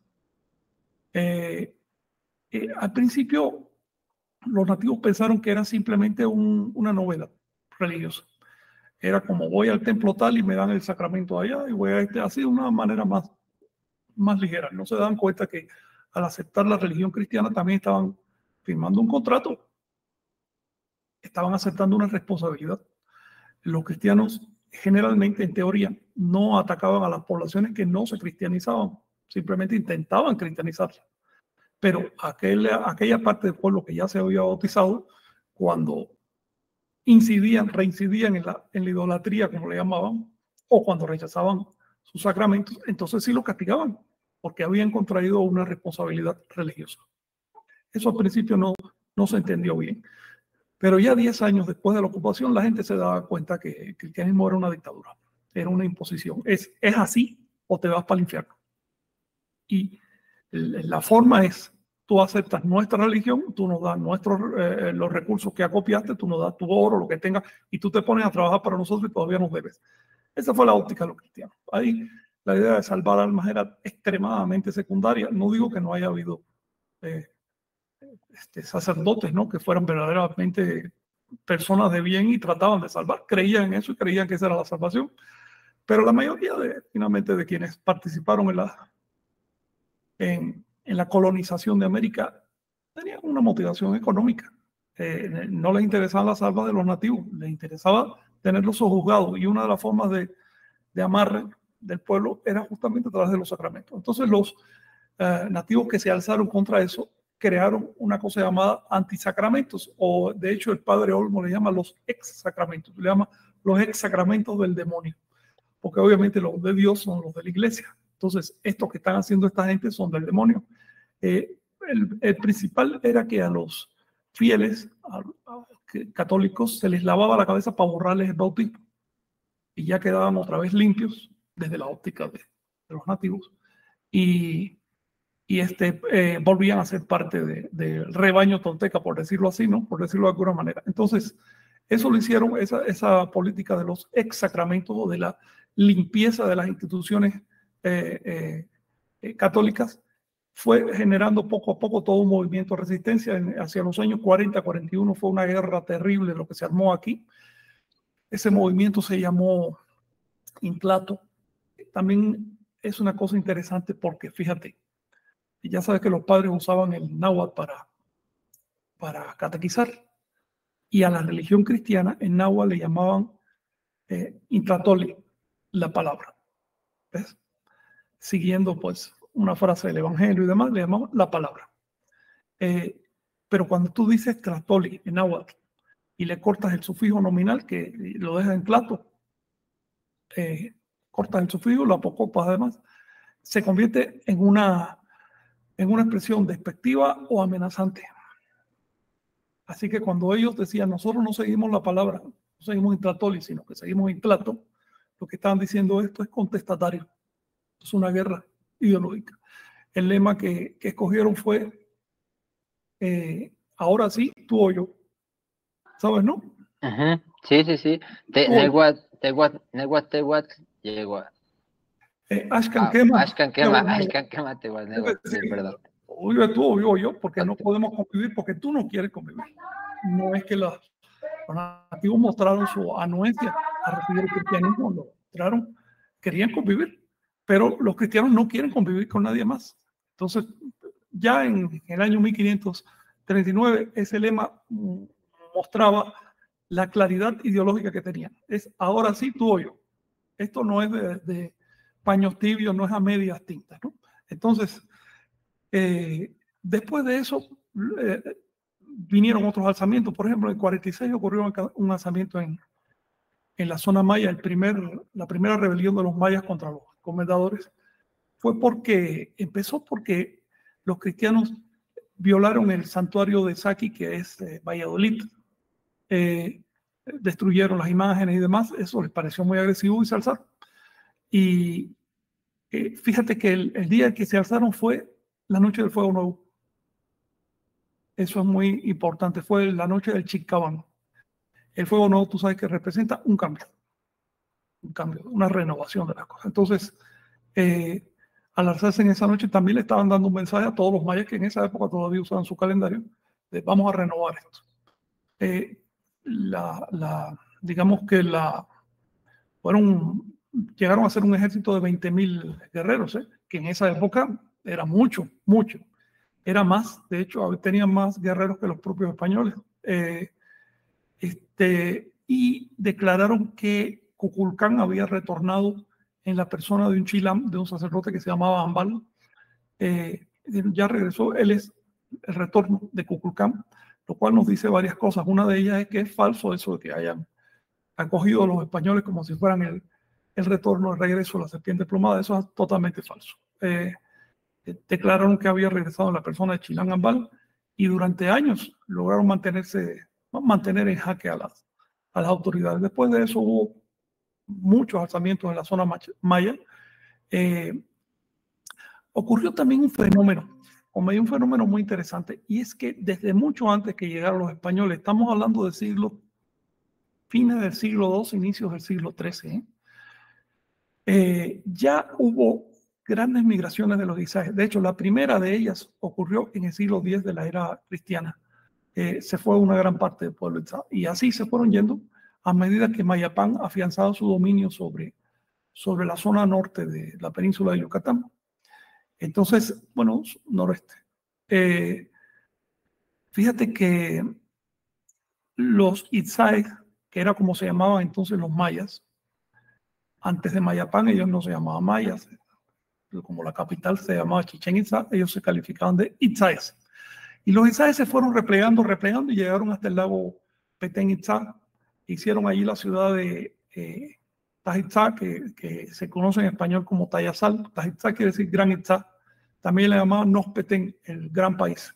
al principio los nativos pensaron que era simplemente una novela religiosa. Era como voy al templo tal y me dan el sacramento allá y voy a así de una manera más ligera. No se dan cuenta que al aceptar la religión cristiana también estaban firmando un contrato, estaban aceptando una responsabilidad. Los cristianos generalmente, en teoría, no atacaban a las poblaciones que no se cristianizaban, simplemente intentaban cristianizarlas. Pero aquella parte del pueblo que ya se había bautizado, cuando reincidían en la idolatría, como le llamaban, o cuando rechazaban sus sacramentos, entonces sí lo castigaban, porque habían contraído una responsabilidad religiosa. Eso al principio no se entendió bien. Pero ya 10 años después de la ocupación, la gente se daba cuenta que el cristianismo era una dictadura, era una imposición. Es así o te vas para el infierno. Y la forma es, tú aceptas nuestra religión, tú nos das los recursos que acopiaste, tú nos das tu oro, lo que tengas, y tú te pones a trabajar para nosotros y todavía nos debes. Esa fue la óptica de los cristianos. Ahí la idea de salvar almas era extremadamente secundaria. No digo que no haya habido sacerdotes, ¿no?, que fueran verdaderamente personas de bien y trataban de salvar, creían en eso y creían que esa era la salvación. Pero la mayoría finalmente de quienes participaron en la colonización de América tenían una motivación económica. No les interesaba la salva de los nativos, les interesaba tenerlos sojuzgados, y una de las formas de amarre del pueblo era justamente a través de los sacramentos. Entonces los nativos que se alzaron contra eso crearon una cosa llamada antisacramentos, o de hecho el padre Olmo le llama los ex-sacramentos, le llama los ex-sacramentos del demonio, porque obviamente los de Dios son los de la iglesia. Entonces estos que están haciendo esta gente son del demonio. El principal era que a los fieles católicos se les lavaba la cabeza para borrarles el bautismo, y ya quedaban otra vez limpios desde la óptica de los nativos, y volvían a ser parte del rebaño tolteca, por decirlo así, ¿no? Por decirlo de alguna manera. Entonces, eso lo hicieron, esa política de los ex sacramentos, o de la limpieza de las instituciones católicas, fue generando poco a poco todo un movimiento de resistencia. Hacia los años 40-41 fue una guerra terrible lo que se armó aquí. Ese movimiento se llamó Intlato. También es una cosa interesante porque, fíjate, ya sabes que los padres usaban el náhuatl para catequizar, y a la religión cristiana en náhuatl le llamaban Intlatoli, la palabra. ¿Ves? Siguiendo pues una frase del evangelio y demás, le llamaban la palabra. Pero cuando tú dices Tlatoli en náhuatl y le cortas el sufijo nominal, que lo dejas en tlato, cortas el sufijo, lo apocopas además, se convierte en una expresión despectiva o amenazante. Así que cuando ellos decían, nosotros no seguimos la palabra, no seguimos Intlatoli, sino que seguimos Intlato, lo que estaban diciendo, esto es contestatario, es una guerra ideológica. El lema que escogieron fue, ahora sí, tú o yo. ¿Sabes, no? Uh-huh. Sí. Neguat, yegua. Ashkan quema. Ashkan quema, perdón. Vive tú o vivo yo, porque no podemos convivir, porque tú no quieres convivir. No es que los nativos mostraron su anuencia a recibir el cristianismo, lo mostraron, querían convivir, pero los cristianos no quieren convivir con nadie más. Entonces, ya en el año 1539, ese lema mostraba la claridad ideológica que tenían. Es ahora sí, tú o yo. Esto no es de paños tibios, no es a medias tintas, ¿no? Entonces, después de eso, vinieron otros alzamientos. Por ejemplo, en el 46 ocurrió un alzamiento en la zona maya. La primera rebelión de los mayas contra los comendadores empezó porque los cristianos violaron el santuario de Saki, que es Valladolid. Destruyeron las imágenes y demás. Eso les pareció muy agresivo y se alzaron. Y fíjate que el día en que se alzaron fue la noche del fuego nuevo. Eso es muy importante. Fue la noche del Chicabán. El fuego nuevo, tú sabes que representa un cambio, una renovación de las cosas. Entonces, al alzarse en esa noche, también le estaban dando un mensaje a todos los mayas que en esa época todavía usaban su calendario, de vamos a renovar esto. Digamos que llegaron a ser un ejército de 20,000 guerreros, que en esa época era mucho. Era más, de hecho, tenían más guerreros que los propios españoles. Y declararon que Kukulcán había retornado en la persona de un chilán, de un sacerdote que se llamaba Ambal. Ya regresó, él es el retorno de Kukulcán, lo cual nos dice varias cosas. Una de ellas es que es falso eso de que hayan acogido a los españoles como si fueran el retorno, el regreso de la serpiente plumada. Eso es totalmente falso. Declararon que había regresado en la persona de Chilán Ambal, y durante años lograron mantener en jaque a las autoridades. Después de eso hubo muchos alzamientos en la zona maya. Ocurrió también un fenómeno o me dio un fenómeno muy interesante, y es que desde mucho antes que llegaron los españoles, estamos hablando de fines del siglo II, inicios del siglo XIII, ya hubo grandes migraciones de los Izáes. De hecho, la primera de ellas ocurrió en el siglo X de la era cristiana. Se fue una gran parte del pueblo Itzá, y así se fueron yendo a medida que Mayapán afianzaba su dominio sobre la zona norte de la península de Yucatán. Entonces, bueno, noroeste. Fíjate que los Itzáes, que era como se llamaban entonces los mayas, antes de Mayapán ellos no se llamaban mayas, como la capital se llamaba Chichén Itzá, ellos se calificaban de Itzáes. Y los Itzáes se fueron replegando y llegaron hasta el lago Petén Itzá. Hicieron allí la ciudad de Tajitzá, que se conoce en español como Tayasal. Tajitzá quiere decir Gran Itzá. También le llamaban Nospetén, el gran país.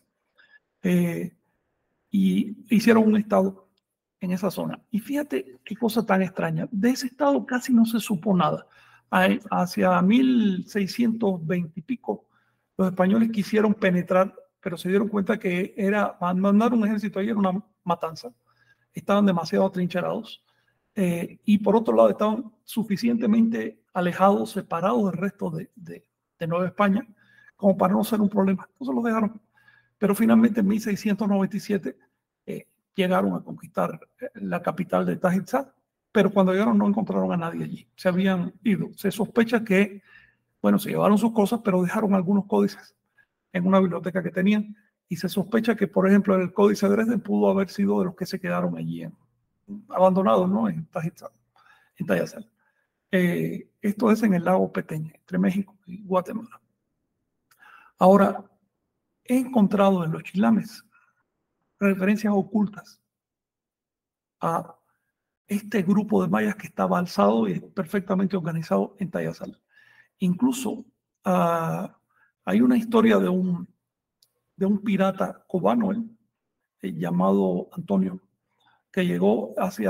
Y hicieron un estado en esa zona. Y fíjate qué cosa tan extraña. De ese estado casi no se supo nada. Hacia 1620 y pico, los españoles quisieron penetrar, pero se dieron cuenta que mandar un ejército ahí era una matanza. Estaban demasiado atrincherados. Y por otro lado, estaban suficientemente alejados, separados del resto de Nueva España, como para no ser un problema. Entonces los dejaron. Pero finalmente en 1697 llegaron a conquistar la capital de Tajitzá, pero cuando llegaron no encontraron a nadie allí. Se habían ido. Se sospecha que, bueno, se llevaron sus cosas, pero dejaron algunos códices en una biblioteca que tenían, y se sospecha que, por ejemplo, el códice de Dresden pudo haber sido de los que se quedaron allí abandonados, ¿no? En Tajitzá, en Tayasal. Esto es en el lago Petén, entre México y Guatemala. Ahora, he encontrado en los chilames referencias ocultas a este grupo de mayas que estaba alzado y perfectamente organizado en Tayasal. Incluso hay una historia de un pirata cubano llamado Antonio, que llegó hacia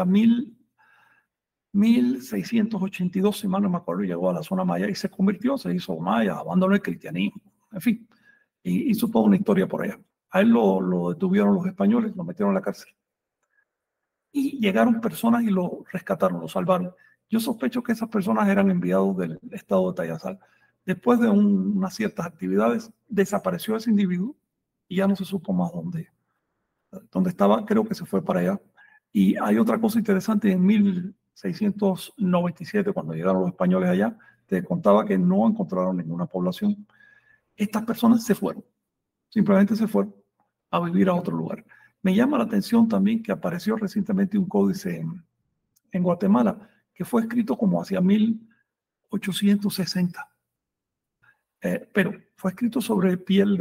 1682, si mal no me acuerdo, llegó a la zona maya y se convirtió, se hizo maya, abandonó el cristianismo, en fin, y hizo toda una historia por allá. A él lo detuvieron los españoles, lo metieron en la cárcel. Y llegaron personas y lo rescataron, lo salvaron. Yo sospecho que esas personas eran enviados del estado de Tayasal. Después de unas ciertas actividades, desapareció ese individuo y ya no se supo más dónde estaba. Creo que se fue para allá. Y hay otra cosa interesante: en 1697, cuando llegaron los españoles allá, te contaba que no encontraron ninguna población. Estas personas se fueron, simplemente se fueron a vivir a otro lugar. Me llama la atención también que apareció recientemente un códice en Guatemala que fue escrito como hacia 1860, pero fue escrito sobre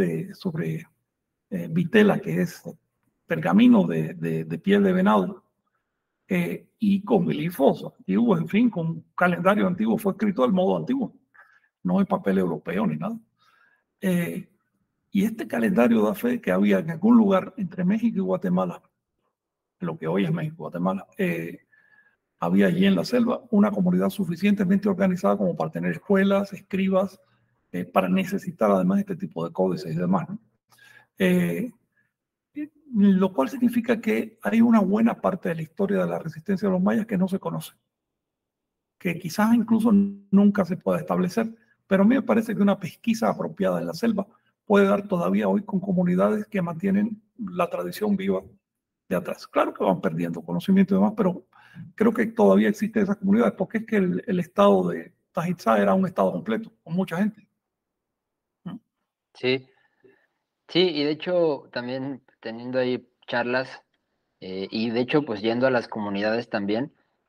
vitela, que es pergamino de piel de venado, y con glifos antiguos, en fin, con un calendario antiguo. Fue escrito del modo antiguo, no en papel europeo ni nada. Y este calendario da fe que había en algún lugar entre México y Guatemala, lo que hoy es México y Guatemala, había allí en la selva una comunidad suficientemente organizada como para tener escuelas, escribas, para necesitar además este tipo de códices y demás, ¿no? Lo cual significa que hay una buena parte de la historia de la resistencia de los mayas que no se conoce, que quizás incluso nunca se pueda establecer, pero a mí me parece que una pesquisa apropiada en la selva puede dar todavía hoy con comunidades que mantienen la tradición viva de atrás. Claro que van perdiendo conocimiento y demás, pero creo que todavía existen esas comunidades, porque es que el estado de Tajitzá era un estado completo, con mucha gente. Sí, sí, y de hecho también teniendo ahí charlas, y de hecho pues yendo a las comunidades también,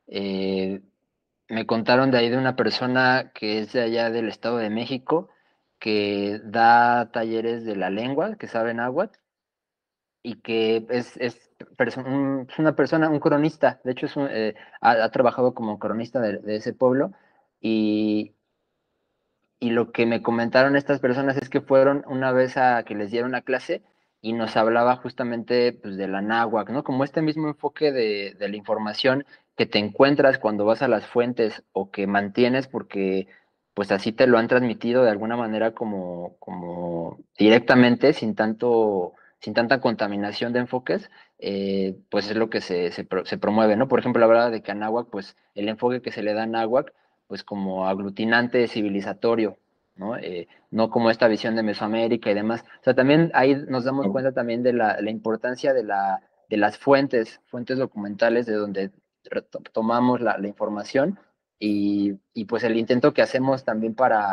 me contaron de ahí de una persona que es de allá del Estado de México, que da talleres de la lengua, que sabe náhuatl, y que es una persona, un cronista. De hecho ha trabajado como cronista de ese pueblo, y lo que me comentaron estas personas es que fueron una vez a que les dieron una clase y nos hablaba justamente pues, de la náhuatl, ¿no? Como este mismo enfoque de la información que te encuentras cuando vas a las fuentes o que mantienes porque pues así te lo han transmitido de alguna manera como directamente, sin tanta contaminación de enfoques, pues es lo que se promueve, ¿no? Por ejemplo, hablaba de que a náhuatl, pues el enfoque que se le da a náhuatl, pues como aglutinante civilizatorio, ¿no? No como esta visión de Mesoamérica y demás. O sea, también ahí nos damos cuenta también de la importancia de las fuentes documentales de donde tomamos la información y pues el intento que hacemos también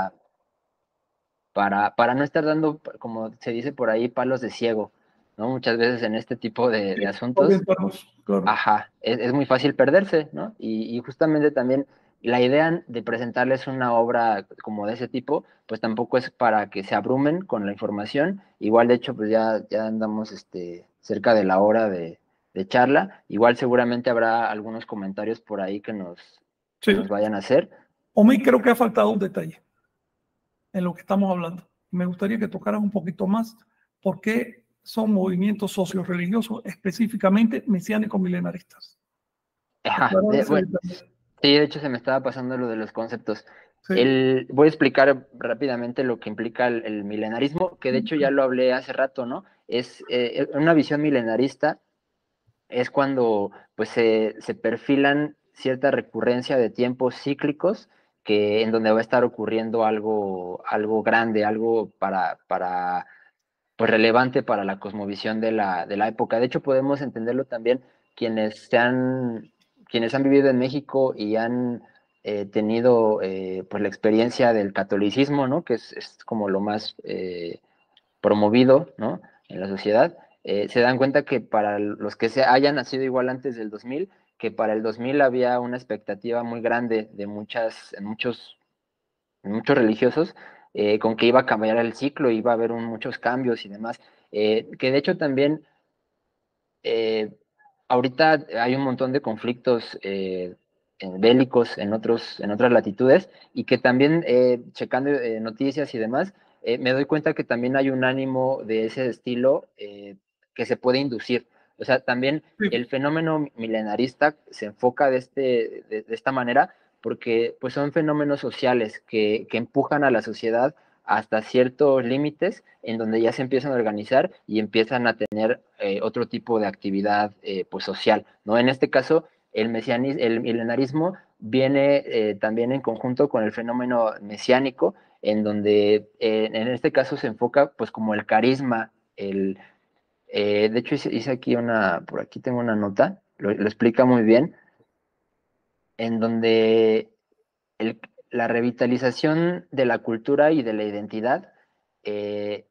para no estar dando, como se dice por ahí, palos de ciego, ¿no? Muchas veces en este tipo de asuntos, Orientarnos, claro. ajá, es muy fácil perderse, ¿no? Y justamente también la idea de presentarles una obra como de ese tipo, pues tampoco es para que se abrumen con la información. Igual, de hecho, pues ya andamos cerca de la hora de charla. Igual seguramente habrá algunos comentarios por ahí que Sí. nos vayan a hacer. Omi, creo que ha faltado un detalle en lo que estamos hablando. Me gustaría que tocaras un poquito más por qué son movimientos socio-religiosos, específicamente mesiánicos milenaristas. Ajá, Aclarar ese bueno, detalle. sí, de hecho se me estaba pasando lo de los conceptos. Sí. Voy a explicar rápidamente lo que implica el milenarismo, que de hecho ya lo hablé hace rato, ¿no? Es una visión milenarista, es cuando pues se perfilan cierta recurrencia de tiempos cíclicos en donde va a estar ocurriendo algo grande, algo pues relevante para la cosmovisión de la época. De hecho, podemos entenderlo también quienes quienes han vivido en México y han tenido pues la experiencia del catolicismo, ¿no? Que es como lo más promovido, ¿no? En la sociedad, se dan cuenta que para los que se hayan nacido igual antes del 2000, que para el 2000 había una expectativa muy grande de muchos religiosos, con que iba a cambiar el ciclo, iba a haber muchos cambios y demás, que de hecho también eh, ahorita hay un montón de conflictos bélicos en otras latitudes y que también checando noticias y demás, me doy cuenta que también hay un ánimo de ese estilo que se puede inducir. O sea, también Sí. el fenómeno milenarista se enfoca de esta manera porque pues son fenómenos sociales que empujan a la sociedad hasta ciertos límites en donde ya se empiezan a organizar y empiezan a tener otro tipo de actividad pues social, ¿no? En este caso, el milenarismo viene también en conjunto con el fenómeno mesiánico, en donde en este caso se enfoca pues como el carisma, de hecho hice aquí por aquí tengo una nota, lo explica muy bien, en donde el, la revitalización de la cultura y de la identidad, eh,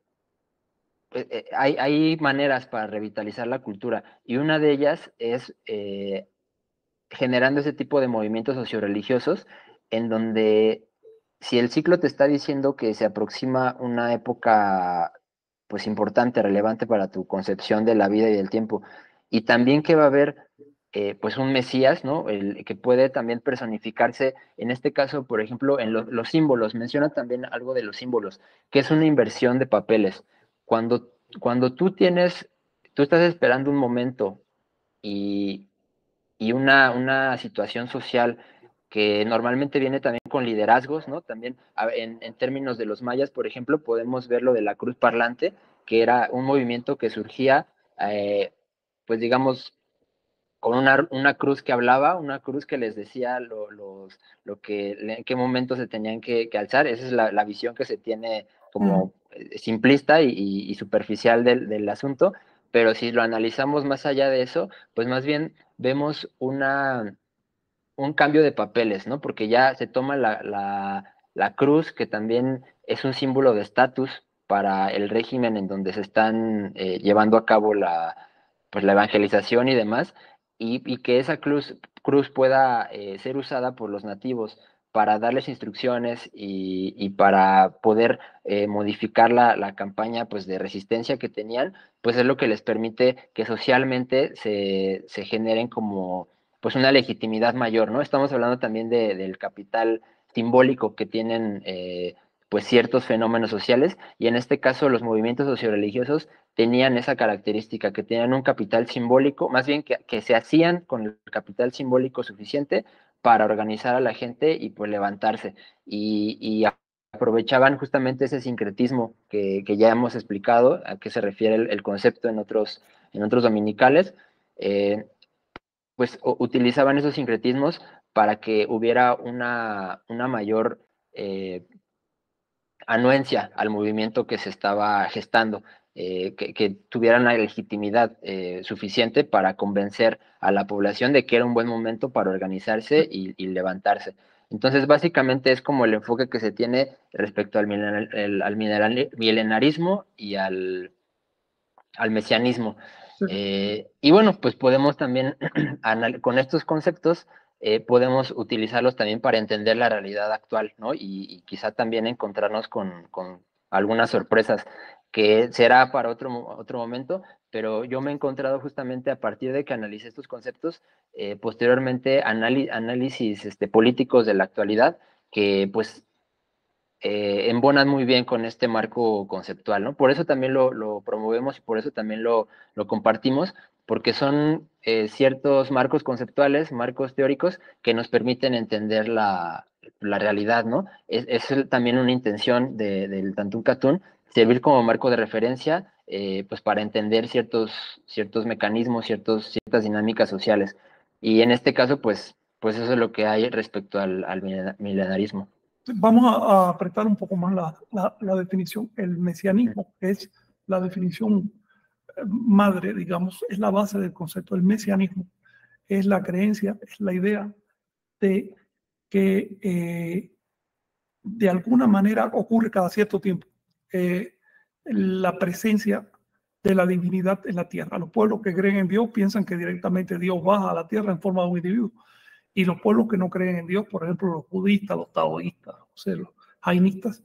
hay maneras para revitalizar la cultura y una de ellas es generando ese tipo de movimientos socioreligiosos en donde si el ciclo te está diciendo que se aproxima una época pues importante, relevante para tu concepción de la vida y del tiempo, y también que va a haber pues un Mesías, ¿no? El que puede también personificarse, en este caso, por ejemplo, en los símbolos, menciona también algo de los símbolos, que es una inversión de papeles. Cuando tú estás esperando un momento y, y una situación social que normalmente viene también con liderazgos, ¿no? También en términos de los mayas, por ejemplo, podemos ver lo de la cruz parlante, que era un movimiento que surgía, pues digamos, con una cruz que hablaba, una cruz que les decía en qué momento se tenían que alzar. Esa es la visión que se tiene como simplista y superficial del asunto, pero si lo analizamos más allá de eso, pues más bien vemos un cambio de papeles, ¿no? Porque ya se toma la cruz, que también es un símbolo de estatus para el régimen en donde se están llevando a cabo pues, la evangelización y demás, y que esa cruz pueda ser usada por los nativos para darles instrucciones y para poder modificar la campaña pues, de resistencia que tenían, pues es lo que les permite que socialmente se generen como pues una legitimidad mayor, ¿no? Estamos hablando también del capital simbólico que tienen pues ciertos fenómenos sociales y en este caso los movimientos socioreligiosos tenían esa característica, que tenían un capital simbólico, más bien que se hacían con el capital simbólico suficiente para organizar a la gente y pues levantarse. Y aprovechaban justamente ese sincretismo que ya hemos explicado, a qué se refiere el concepto en otros dominicales, pues utilizaban esos sincretismos para que hubiera una mayor anuencia al movimiento que se estaba gestando, que tuvieran la legitimidad suficiente para convencer a la población de que era un buen momento para organizarse y levantarse. Entonces, básicamente es como el enfoque que se tiene respecto al milenarismo y al mesianismo. Y bueno, pues podemos también, con estos conceptos, podemos utilizarlos también para entender la realidad actual, ¿no? Y quizá también encontrarnos con algunas sorpresas, que será para otro momento, pero yo me he encontrado justamente a partir de que analicé estos conceptos, posteriormente análisis políticos de la actualidad, que pues embonan muy bien con este marco conceptual, ¿no? Por eso también lo promovemos y por eso también lo compartimos, porque son ciertos marcos conceptuales, marcos teóricos que nos permiten entender la realidad, ¿no? Es también una intención del Tantum Catún, servir como marco de referencia, pues para entender ciertos mecanismos, ciertas dinámicas sociales. Y en este caso, pues eso es lo que hay respecto al milenarismo. Vamos a apretar un poco más la definición. El mesianismo es la definición madre, digamos, es la base del concepto. El mesianismo es la creencia, es la idea de que de alguna manera ocurre cada cierto tiempo la presencia de la divinidad en la tierra. Los pueblos que creen en Dios piensan que directamente Dios baja a la tierra en forma de un individuo. Y los pueblos que no creen en Dios, por ejemplo, los budistas, los taoístas, o sea, los jainistas,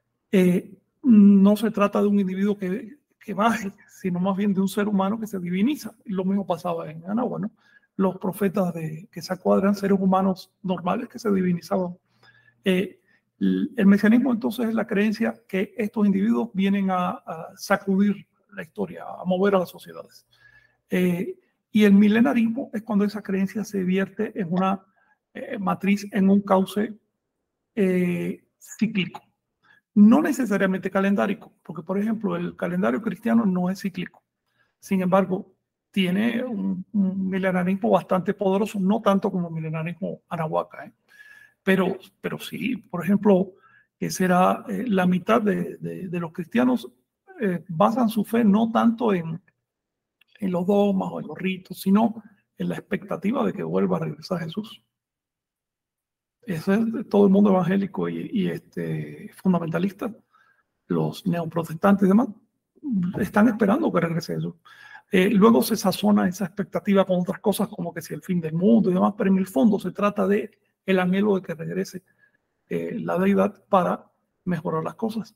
no se trata de un individuo que baje, sino más bien de un ser humano que se diviniza. Y lo mismo pasaba en Anagua, ¿no? Los profetas que sacó eran seres humanos normales que se divinizaban. El mesianismo entonces es la creencia que estos individuos vienen a sacudir la historia, a mover a las sociedades. Y el milenarismo es cuando esa creencia se vierte en una matriz, en un cauce cíclico. No necesariamente calendárico, porque por ejemplo el calendario cristiano no es cíclico. Sin embargo, tiene un milenarismo bastante poderoso, no tanto como el milenarismo anahuaca, pero sí, por ejemplo, que será la mitad de los cristianos basan su fe no tanto en los dogmas o en los ritos, sino en la expectativa de que vuelva a regresar Jesús. Eso es todo el mundo evangélico y fundamentalista, los neoprotestantes y demás, están esperando que regrese Jesús. Luego se sazona esa expectativa con otras cosas como que si el fin del mundo y demás, pero en el fondo se trata de el anhelo de que regrese la deidad para mejorar las cosas.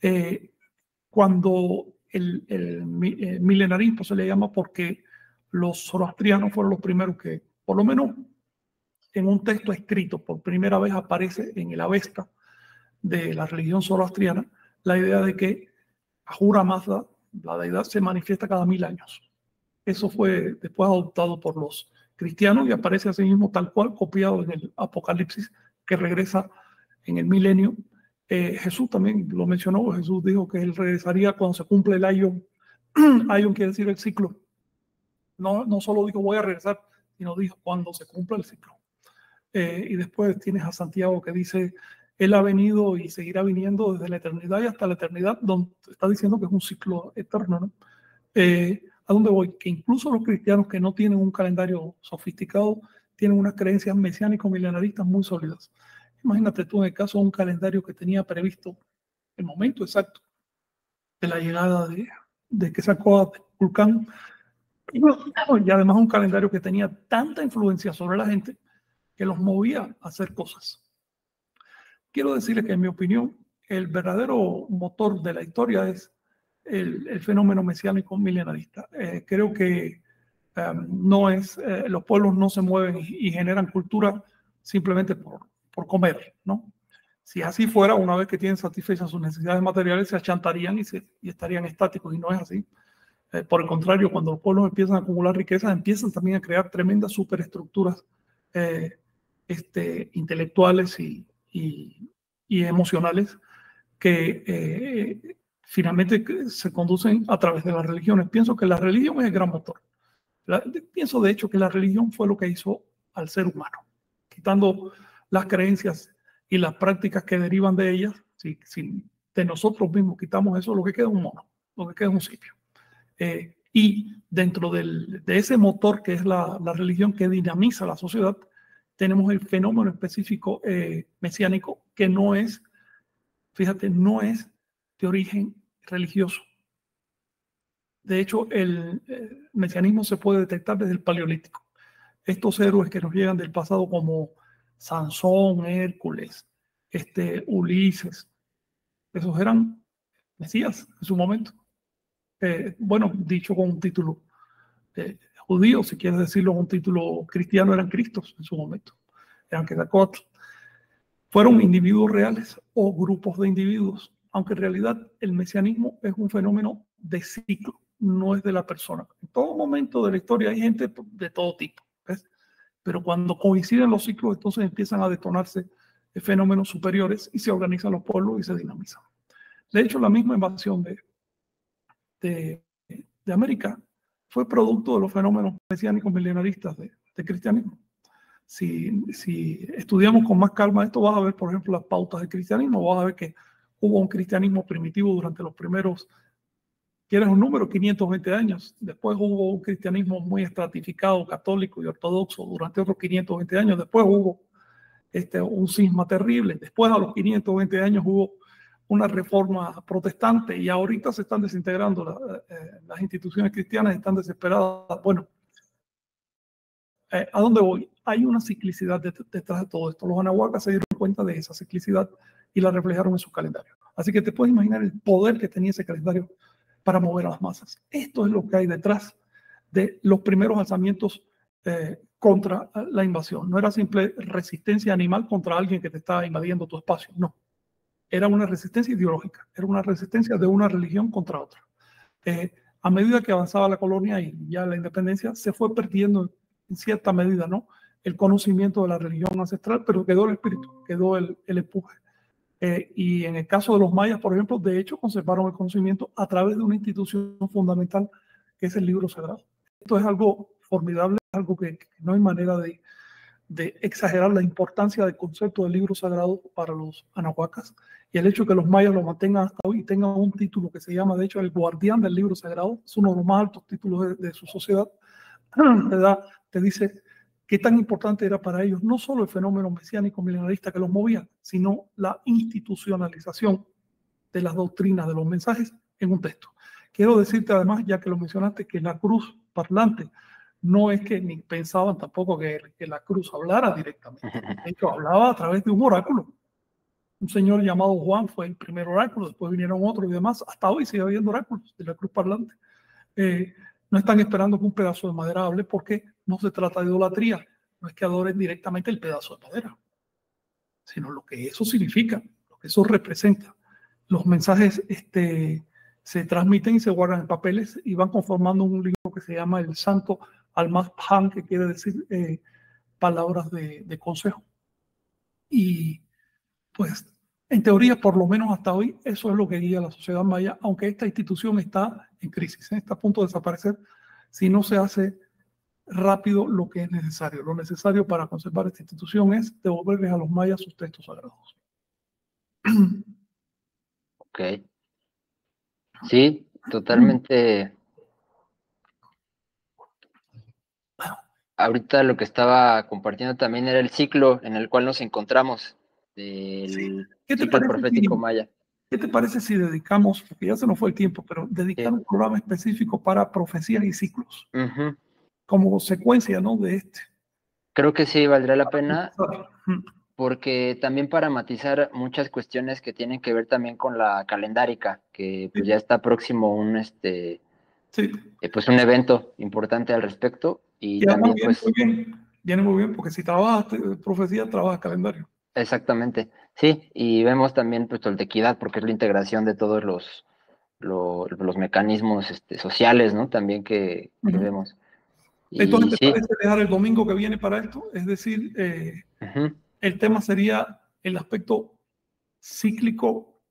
Cuando el milenarismo se le llama porque los zoroastrianos fueron los primeros que, por lo menos en un texto escrito, por primera vez aparece en el Avesta de la religión zoroastriana la idea de que Ahura Mazda, la deidad, se manifiesta cada 1000 años. Eso fue después adoptado por los cristianos y aparece así mismo tal cual copiado en el Apocalipsis, que regresa en el milenio. Jesús también lo mencionó. Jesús dijo que él regresaría cuando se cumple el Aion. Aion quiere decir el ciclo. No solo dijo voy a regresar, sino dijo cuando se cumpla el ciclo. Y después tienes a Santiago que dice él ha venido y seguirá viniendo desde la eternidad y hasta la eternidad, donde está diciendo que es un ciclo eterno, ¿no? ¿A dónde voy? Que incluso los cristianos que no tienen un calendario sofisticado tienen unas creencias mesiánico-milenaristas muy sólidas. Imagínate tú en el caso de un calendario que tenía previsto el momento exacto de la llegada de que sacó a Vulcán, y además un calendario que tenía tanta influencia sobre la gente que los movía a hacer cosas. Quiero decirles que en mi opinión el verdadero motor de la historia es el fenómeno mesiánico milenarista. Creo que no es, los pueblos no se mueven y generan cultura simplemente por comer, ¿no? Si así fuera, una vez que tienen satisfechas sus necesidades materiales, se achantarían y estarían estáticos, y no es así. Por el contrario, cuando los pueblos empiezan a acumular riquezas, empiezan también a crear tremendas superestructuras intelectuales y emocionales que finalmente se conducen a través de las religiones. Pienso que la religión es el gran motor. Pienso de hecho que la religión fue lo que hizo al ser humano, quitando las creencias y las prácticas que derivan de ellas. Si de nosotros mismos quitamos eso, lo que queda es un mono, lo que queda es un sitio. Y dentro de ese motor que es la religión que dinamiza la sociedad, tenemos el fenómeno específico mesiánico que no es, fíjate, no es de origen religioso. De hecho, el mesianismo se puede detectar desde el Paleolítico. Estos héroes que nos llegan del pasado como Sansón, Hércules, Ulises, esos eran mesías en su momento. Bueno, dicho con un título judío, si quieres decirlo con un título cristiano, eran Cristos en su momento. Eran Quetzalcóatl. Fueron individuos reales o grupos de individuos, aunque en realidad el mesianismo es un fenómeno de ciclo, no es de la persona. En todo momento de la historia hay gente de todo tipo, ¿ves? Pero cuando coinciden los ciclos, entonces empiezan a detonarse fenómenos superiores y se organizan los pueblos y se dinamizan. De hecho, la misma invasión de América fue producto de los fenómenos mesiánicos milenaristas de cristianismo. Si estudiamos con más calma esto, vas a ver, por ejemplo, las pautas del cristianismo, vas a ver que hubo un cristianismo primitivo durante los primeros, ¿quieres un número? 520 años. Después hubo un cristianismo muy estratificado, católico y ortodoxo durante otros 520 años. Después hubo un cisma terrible. Después, a los 520 años, hubo una reforma protestante y ahorita se están desintegrando las instituciones cristianas, están desesperadas. Bueno, ¿a dónde voy? Hay una ciclicidad detrás de todo esto. Los anahuacas se dieron cuenta de esa ciclicidad y la reflejaron en su calendario. Así que te puedes imaginar el poder que tenía ese calendario para mover a las masas. Esto es lo que hay detrás de los primeros alzamientos contra la invasión. No era simple resistencia animal contra alguien que te estaba invadiendo tu espacio, no. Era una resistencia ideológica, era una resistencia de una religión contra otra. A medida que avanzaba la colonia y ya la independencia, se fue perdiendo en cierta medida, ¿no?, el conocimiento de la religión ancestral, pero quedó el espíritu, quedó el empuje. Y en el caso de los mayas, por ejemplo, de hecho conservaron el conocimiento a través de una institución fundamental que es el libro sagrado. Esto es algo formidable, algo que no hay manera de exagerar la importancia del concepto del libro sagrado para los anahuacas, y el hecho de que los mayas lo mantengan hasta hoy y tengan un título que se llama, de hecho, el guardián del libro sagrado, es uno de los más altos títulos de su sociedad, te dice qué tan importante era para ellos no solo el fenómeno mesiánico milenarista que los movía, sino la institucionalización de las doctrinas, de los mensajes en un texto. Quiero decirte además, ya que lo mencionaste, que la cruz parlante no es que ni pensaban tampoco que la cruz hablara directamente. De hecho, hablaba a través de un oráculo. Un señor llamado Juan fue el primer oráculo, después vinieron otros y demás. Hasta hoy sigue habiendo oráculos de la cruz parlante. No están esperando que un pedazo de madera hable porque no se trata de idolatría. No es que adoren directamente el pedazo de madera, sino lo que eso significa, lo que eso representa. Los mensajes se transmiten y se guardan en papeles y van conformando un libro que se llama el Santo Almaz-Pan, que quiere decir palabras de consejo. Y pues, en teoría, por lo menos hasta hoy, eso es lo que guía a la sociedad maya, aunque esta institución está en crisis, está a punto de desaparecer si no se hace rápido lo que es necesario. Lo necesario para conservar esta institución es devolverles a los mayas sus textos sagrados. Ok. Sí, totalmente. Ahorita lo que estaba compartiendo también era el ciclo en el cual nos encontramos, del ciclo profético maya. ¿Qué te parece si dedicamos, porque ya se nos fue el tiempo, pero dedicar un programa específico para profecías y ciclos, como secuencia, ¿no?, de este? Creo que sí, valdría la pena, porque también para matizar muchas cuestiones que tienen que ver también con la calendárica, que pues ya está próximo pues un evento importante al respecto, y también pues... Viene muy bien, porque si trabajas profecía, trabajas calendario. Exactamente, sí, y vemos también pues toltequidad, porque es la integración de todos los mecanismos sociales, ¿no?, también que vemos. Entonces, ¿te parece dejar el domingo que viene para esto? Es decir, el tema sería el aspecto cíclico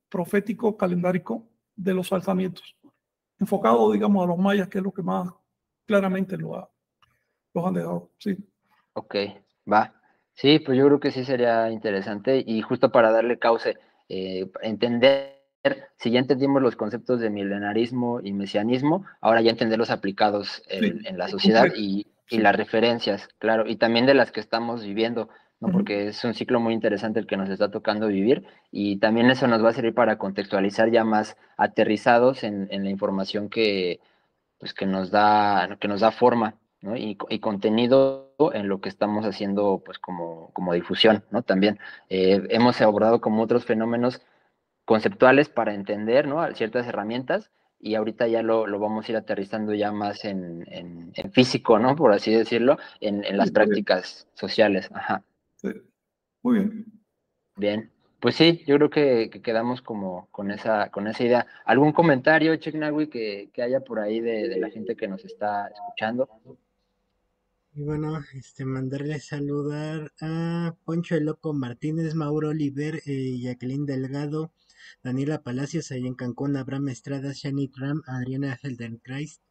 profético calendárico de los alzamientos, enfocado, digamos, a los mayas, que es lo que más claramente los han dejado. Sí. Ok, va. Sí, pues yo creo que sí sería interesante y justo para darle cauce, entender, si ya entendimos los conceptos de milenarismo y mesianismo, ahora ya entenderlos aplicados en la sociedad y las referencias, claro, y también de las que estamos viviendo, ¿no? Porque es un ciclo muy interesante el que nos está tocando vivir y también eso nos va a servir para contextualizar ya más aterrizados en la información pues, que nos da forma, ¿no? Y contenido en lo que estamos haciendo pues como difusión, ¿no? También hemos abordado como otros fenómenos conceptuales para entender, ¿no? Ciertas herramientas y ahorita ya lo vamos a ir aterrizando ya más en físico, ¿no? Por así decirlo, en las prácticas sociales. Ajá. Sí. Muy bien. Bien. Pues sí, yo creo que quedamos como con esa idea. ¿Algún comentario, Chignawi, que haya por ahí de la gente que nos está escuchando? Y bueno, mandarle saludar a Poncho el Loco Martínez, Mauro Oliver, Jacqueline Delgado, Daniela Palacios allá en Cancún, Abraham Estrada, Shani Tram, Adriana Feldenkrais,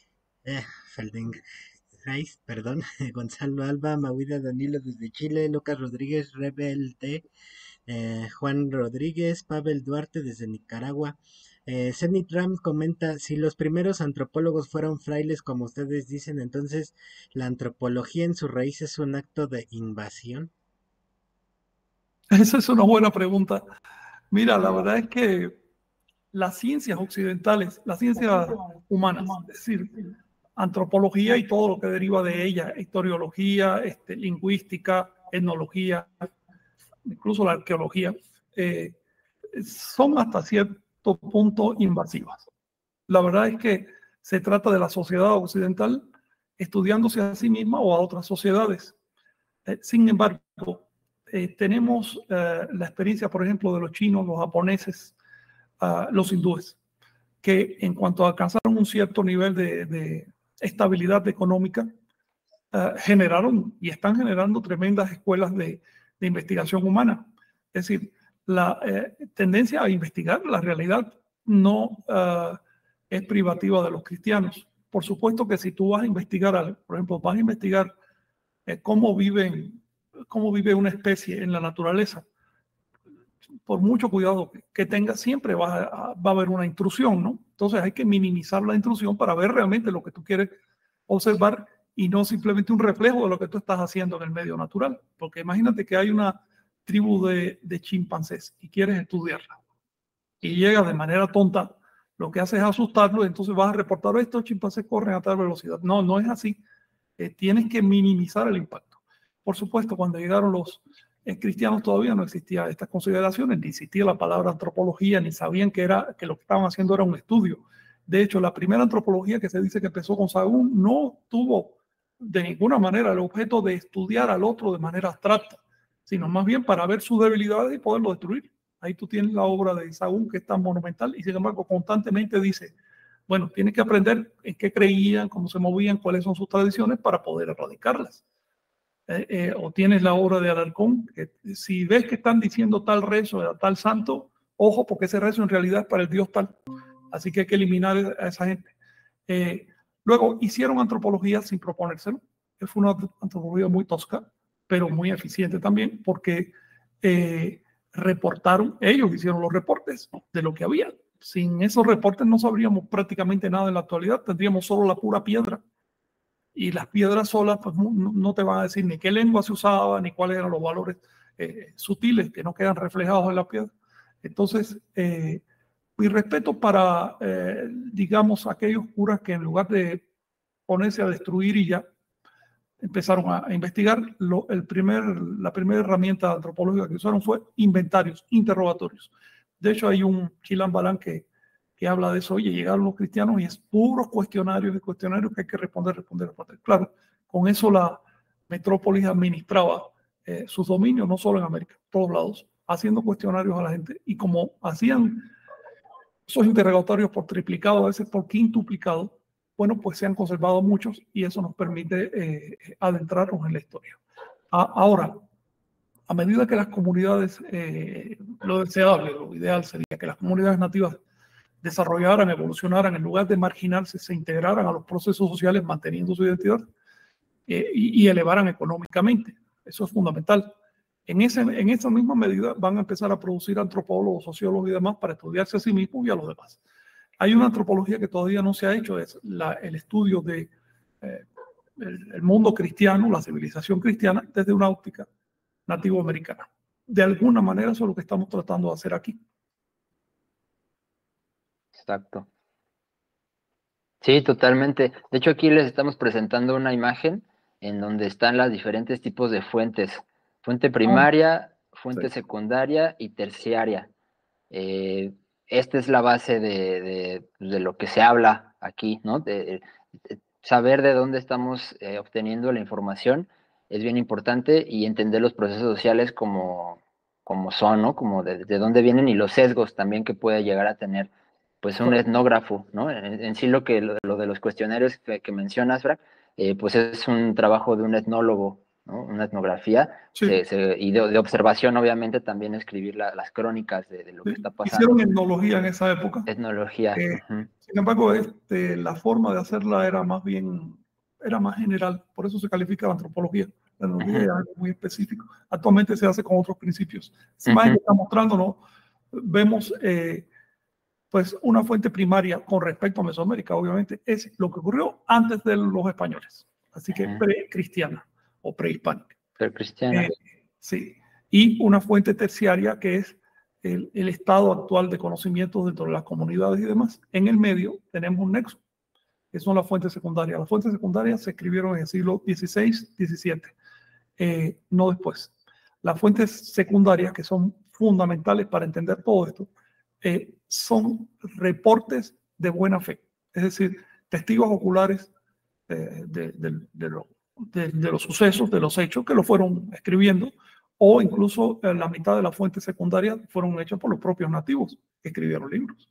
Feldenkrais, perdón, Gonzalo Alba, Mahuida Danilo desde Chile, Lucas Rodríguez, Rebel T, Juan Rodríguez, Pavel Duarte desde Nicaragua. Zenit Ram comenta, si los primeros antropólogos fueron frailes como ustedes dicen, entonces la antropología en su raíz es un acto de invasión. Esa es una buena pregunta. Mira, la verdad es que las ciencias occidentales, las ciencias humanas, es decir, antropología y todo lo que deriva de ella, historiología, lingüística, etnología, incluso la arqueología, son hasta cierto punto invasivas. La verdad es que se trata de la sociedad occidental estudiándose a sí misma o a otras sociedades. Sin embargo, tenemos la experiencia, por ejemplo, de los chinos, los japoneses, los hindúes, que en cuanto alcanzaron un cierto nivel de estabilidad económica, generaron y están generando tremendas escuelas de investigación humana. Es decir, la tendencia a investigar la realidad no es privativa de los cristianos. Por supuesto que si tú vas a investigar, por ejemplo, vas a investigar cómo vive una especie en la naturaleza, por mucho cuidado que tengas, siempre va a haber una intrusión, ¿no? Entonces hay que minimizar la intrusión para ver realmente lo que tú quieres observar y no simplemente un reflejo de lo que tú estás haciendo en el medio natural. Porque imagínate que hay una tribu de chimpancés y quieres estudiarla y llega de manera tonta, lo que hace es asustarlo, entonces vas a reportar, estos chimpancés corren a tal velocidad. No, no es así. Tienes que minimizar el impacto. Por supuesto, cuando llegaron los cristianos todavía no existían estas consideraciones, ni existía la palabra antropología, ni sabían que lo que estaban haciendo era un estudio. De hecho, la primera antropología que se dice que empezó con Sagún no tuvo de ninguna manera el objeto de estudiar al otro de manera abstracta, sino más bien para ver sus debilidades y poderlo destruir. Ahí tú tienes la obra de Sagún, que es tan monumental, y sin embargo constantemente dice, bueno, tienes que aprender en qué creían, cómo se movían, cuáles son sus tradiciones para poder erradicarlas. O tienes la obra de Alarcón, que si ves que están diciendo tal rezo a tal santo, ojo, porque ese rezo en realidad es para el Dios tal. Así que hay que eliminar a esa gente. Luego hicieron antropología sin proponérselo. Fue una antropología muy tosca, pero muy eficiente también, porque reportaron, ellos hicieron los reportes de lo que había. Sin esos reportes no sabríamos prácticamente nada en la actualidad, tendríamos solo la pura piedra. Y las piedras solas pues, no te van a decir ni qué lengua se usaba, ni cuáles eran los valores sutiles que no quedan reflejados en la piedra. Entonces, mi respeto para, digamos, aquellos curas que en lugar de ponerse a destruir y ya, empezaron a investigar. La primera herramienta antropológica que usaron fue inventarios, interrogatorios. De hecho, hay un Chilan Balán que habla de eso. Oye, llegaron los cristianos y es puros cuestionarios y cuestionarios que hay que responder. Claro, con eso la metrópolis administraba sus dominios, no solo en América, en todos lados, haciendo cuestionarios a la gente. Y como hacían esos interrogatorios por triplicado, a veces por quintuplicado, bueno, pues se han conservado muchos y eso nos permite adentrarnos en la historia. Ahora, a medida que las comunidades, lo deseable, lo ideal sería que las comunidades nativas desarrollaran, evolucionaran, en lugar de marginarse, se integraran a los procesos sociales manteniendo su identidad y elevaran económicamente. Eso es fundamental. En esa misma medida van a empezar a producir antropólogos, sociólogos y demás para estudiarse a sí mismos y a los demás. Hay una antropología que todavía no se ha hecho, es el estudio de el mundo cristiano, la civilización cristiana, desde una óptica nativoamericana. De alguna manera eso es lo que estamos tratando de hacer aquí. Exacto. Sí, totalmente. De hecho, aquí les estamos presentando una imagen en donde están los diferentes tipos de fuentes. Fuente primaria, fuente Sí. secundaria y terciaria. Esta es la base de lo que se habla aquí, ¿no? De saber de dónde estamos obteniendo la información es bien importante y entender los procesos sociales como son, ¿no? Como de dónde vienen y los sesgos también que puede llegar a tener pues un etnógrafo, ¿no? En sí lo de los cuestionarios que mencionas, Frank, pues es un trabajo de un etnólogo, ¿no? Una etnografía, Sí. y de observación, obviamente, también escribir las crónicas de lo que está pasando. Hicieron etnología en esa época. Etnología. Sin embargo, la forma de hacerla era más general, por eso se califica la antropología. La etnología es algo muy específico. Actualmente se hace con otros principios. Esa imagen que está mostrándonos, vemos pues una fuente primaria con respecto a Mesoamérica, obviamente, es lo que ocurrió antes de los españoles. Así que precristiana o prehispánica. Precristiana. Sí. Y una fuente terciaria que es el estado actual de conocimientos dentro de las comunidades y demás. En el medio tenemos un nexo, que son las fuentes secundarias. Las fuentes secundarias se escribieron en el siglo XVI, XVII, no después. Las fuentes secundarias, que son fundamentales para entender todo esto, son reportes de buena fe, es decir, testigos oculares de los sucesos, de los hechos que lo fueron escribiendo, o incluso la mitad de las fuentes secundarias fueron hechas por los propios nativos que escribieron libros.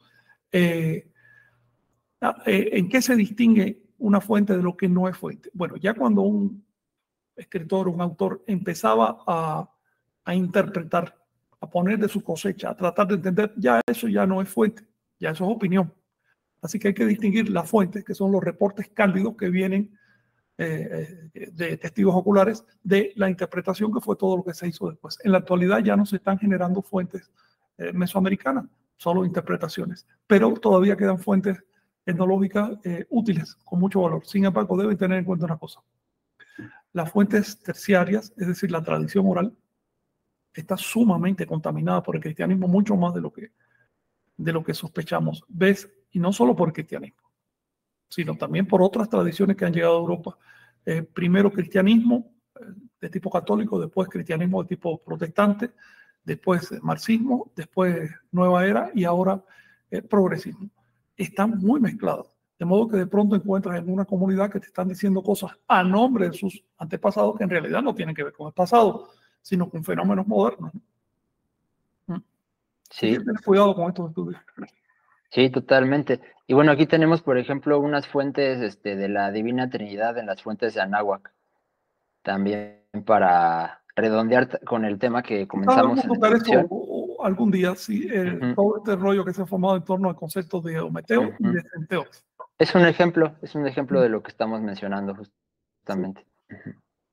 ¿En qué se distingue una fuente de lo que no es fuente? Bueno, ya cuando un escritor, un autor empezaba a interpretar, a poner de su cosecha, a tratar de entender, ya eso ya no es fuente, ya eso es opinión. Así que hay que distinguir las fuentes, que son los reportes cándidos que vienen de testigos oculares, de la interpretación que fue todo lo que se hizo después. En la actualidad ya no se están generando fuentes mesoamericanas, solo interpretaciones, pero todavía quedan fuentes etnológicas útiles, con mucho valor. Sin embargo, deben tener en cuenta una cosa. Las fuentes terciarias, es decir, la tradición oral, está sumamente contaminada por el cristianismo, mucho más de lo que sospechamos. ¿Ves? Y no solo por el cristianismo, sino también por otras tradiciones que han llegado a Europa. Primero cristianismo de tipo católico, después cristianismo de tipo protestante, después marxismo, después nueva era y ahora progresismo. Están muy mezclados, de modo que de pronto encuentras en una comunidad que te están diciendo cosas a nombre de sus antepasados que en realidad no tienen que ver con el pasado, sino con fenómenos modernos. Sí. Hay que tener cuidado con estos estudios. Sí, totalmente. Y bueno, aquí tenemos, por ejemplo, unas fuentes de la Divina Trinidad en las fuentes de Anáhuac, también para redondear con el tema que comenzamos en la introducción. Algún día, sí, todo este rollo que se ha formado en torno al concepto de Ometeo y de Centeo. Es un ejemplo de lo que estamos mencionando justamente. Sí.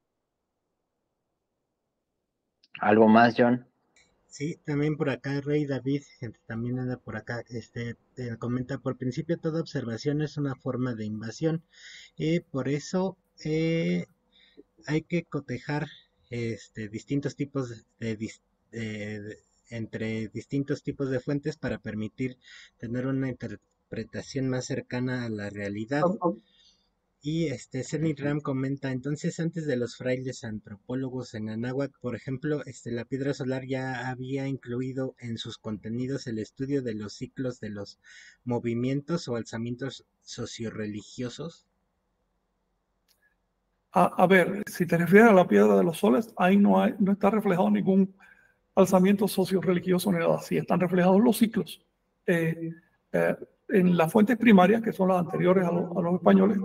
¿Algo más, John? Sí, también por acá Rey David, también anda por acá, comenta, por principio toda observación es una forma de invasión, por eso hay que cotejar distintos tipos entre distintos tipos de fuentes para permitir tener una interpretación más cercana a la realidad. Y Ceni Ram comenta, entonces antes de los frailes antropólogos en Anáhuac, por ejemplo, la piedra solar ya había incluido en sus contenidos el estudio de los ciclos de los movimientos o alzamientos socioreligiosos. A ver, si te refieres a la piedra de los soles, ahí no está reflejado ningún alzamiento socio-religioso ni nada. Sí están reflejados los ciclos. En las fuentes primarias, que son las anteriores a los españoles,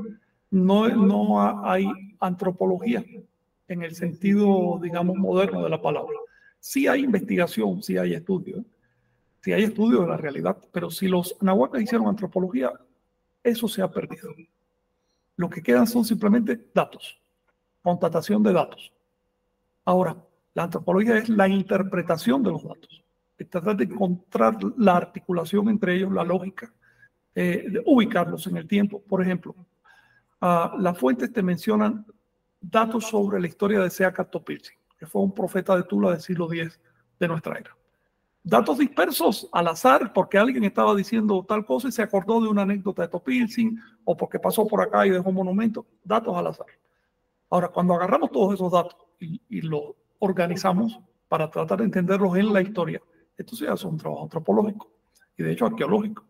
no hay antropología en el sentido, digamos, moderno de la palabra. Sí hay investigación, sí hay estudio, sí hay estudio de la realidad, pero si los nahuatl hicieron antropología, eso se ha perdido. Lo que quedan son simplemente datos, constatación de datos. Ahora, la antropología es la interpretación de los datos, es tratar de encontrar la articulación entre ellos, la lógica, de ubicarlos en el tiempo. Por ejemplo, las fuentes te mencionan datos sobre la historia de Seaca Topilzin, que fue un profeta de Tula del siglo X de nuestra era. Datos dispersos al azar, porque alguien estaba diciendo tal cosa y se acordó de una anécdota de Topilzin, o porque pasó por acá y dejó un monumento. Datos al azar. Ahora, cuando agarramos todos esos datos y los organizamos para tratar de entenderlos en la historia, esto se hace un trabajo antropológico y de hecho arqueológico.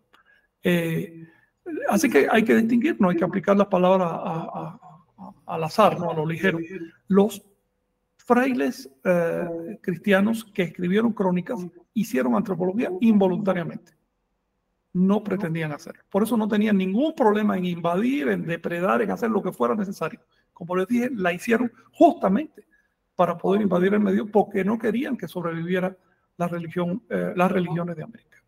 Así que hay que distinguir, no hay que aplicar las palabras al azar, no a lo ligero. Los frailes cristianos que escribieron crónicas hicieron antropología involuntariamente. No pretendían hacerlo. Por eso no tenían ningún problema en invadir, en depredar, en hacer lo que fuera necesario. Como les dije, la hicieron justamente para poder invadir el medio, porque no querían que sobreviviera la religión, las religiones de América.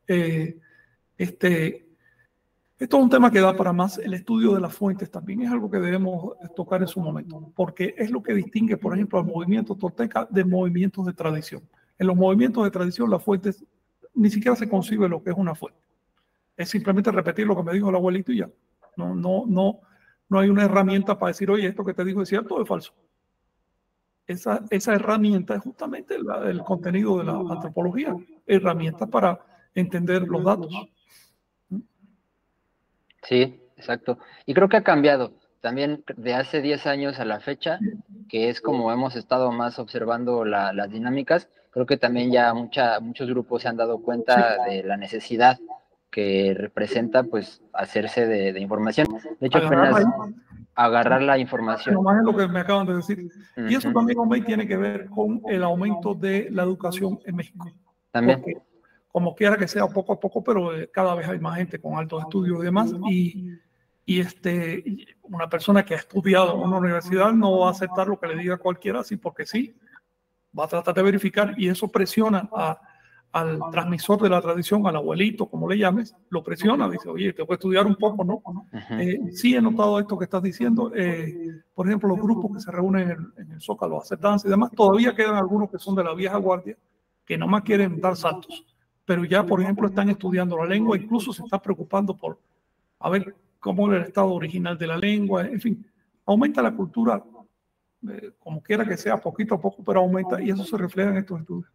Esto es un tema que da para más. El estudio de las fuentes también es algo que debemos tocar en su momento, porque es lo que distingue, por ejemplo, al movimiento tolteca de movimientos de tradición. En los movimientos de tradición, las fuentes, ni siquiera se concibe lo que es una fuente. Es simplemente repetir lo que me dijo el abuelito y ya. No hay una herramienta para decir, oye, esto que te dijo es cierto o es falso. Esa herramienta es justamente el contenido de la antropología, herramienta para entender los datos. Sí, exacto. Y creo que ha cambiado también de hace 10 años a la fecha, que es como hemos estado más observando las dinámicas. Creo que también ya muchos grupos se han dado cuenta de la necesidad que representa pues hacerse de información. De hecho, apenas agarrar la información. Nomás es lo que me acaban de decir. Y eso también, Omey, tiene que ver con el aumento de la educación en México. También. Porque, como quiera que sea, poco a poco, pero cada vez hay más gente con altos estudios y demás. Y una persona que ha estudiado en una universidad no va a aceptar lo que le diga cualquiera así porque sí. Va a tratar de verificar y eso presiona al transmisor de la tradición, al abuelito, como le llames, lo presiona, dice, oye, te voy a estudiar un poco, ¿no? Sí he notado esto que estás diciendo. Por ejemplo, los grupos que se reúnen en el Zócalo a hacer danza y demás, todavía quedan algunos que son de la vieja guardia, que nomás quieren dar saltos, pero ya, por ejemplo, están estudiando la lengua, incluso se están preocupando por a ver cómo es el estado original de la lengua, en fin, aumenta la cultura, como quiera que sea, poquito a poco, pero aumenta, y eso se refleja en estos estudios.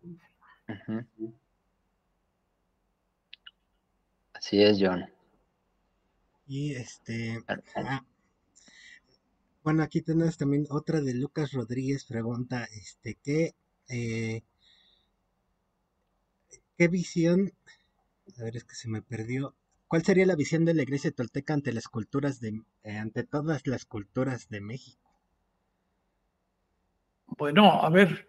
Así es, John. Y bueno, aquí tenemos también otra de Lucas Rodríguez, pregunta, ¿qué visión? A ver, es que se me perdió. ¿Cuál sería la visión de la Iglesia tolteca ante las culturas ante todas las culturas de México? Bueno, a ver,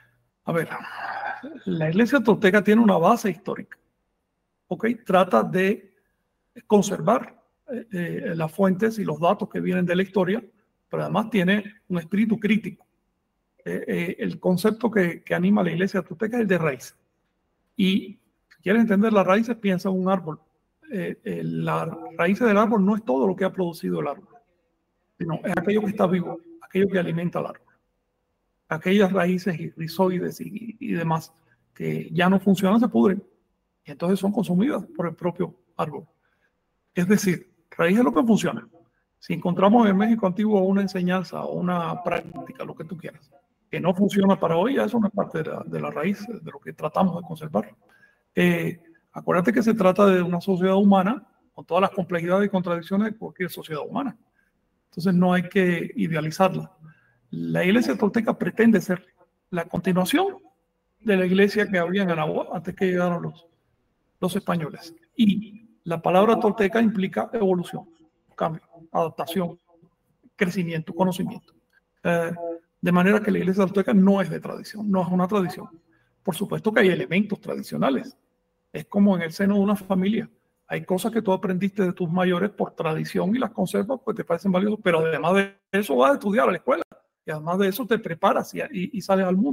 la Iglesia tolteca tiene una base histórica, ¿ok? Trata de conservar las fuentes y los datos que vienen de la historia, pero además tiene un espíritu crítico. El concepto que anima a la Iglesia tolteca es el de raíz. Y si quieres entender las raíces, piensa en un árbol. Las raíces del árbol no es todo lo que ha producido el árbol, sino es aquello que está vivo, aquello que alimenta al árbol. Aquellas raíces rizoides y demás que ya no funcionan se pudren y entonces son consumidas por el propio árbol. Es decir, raíz es lo que funciona. Si encontramos en México antiguo una enseñanza o una práctica, lo que tú quieras, que no funciona para hoy, ya eso no es parte de la raíz, de lo que tratamos de conservar. Acuérdate que se trata de una sociedad humana con todas las complejidades y contradicciones de cualquier sociedad humana. Entonces no hay que idealizarla. La iglesia tolteca pretende ser la continuación de la iglesia que había en Aragua antes que llegaron los españoles. Y la palabra tolteca implica evolución, cambio, adaptación, crecimiento, conocimiento. De manera que la iglesia tolteca no es de tradición, no es una tradición. Por supuesto que hay elementos tradicionales. Es como en el seno de una familia. Hay cosas que tú aprendiste de tus mayores por tradición y las conservas porque te parecen valiosas, pero además de eso vas a estudiar a la escuela y además de eso te preparas y sales al mundo.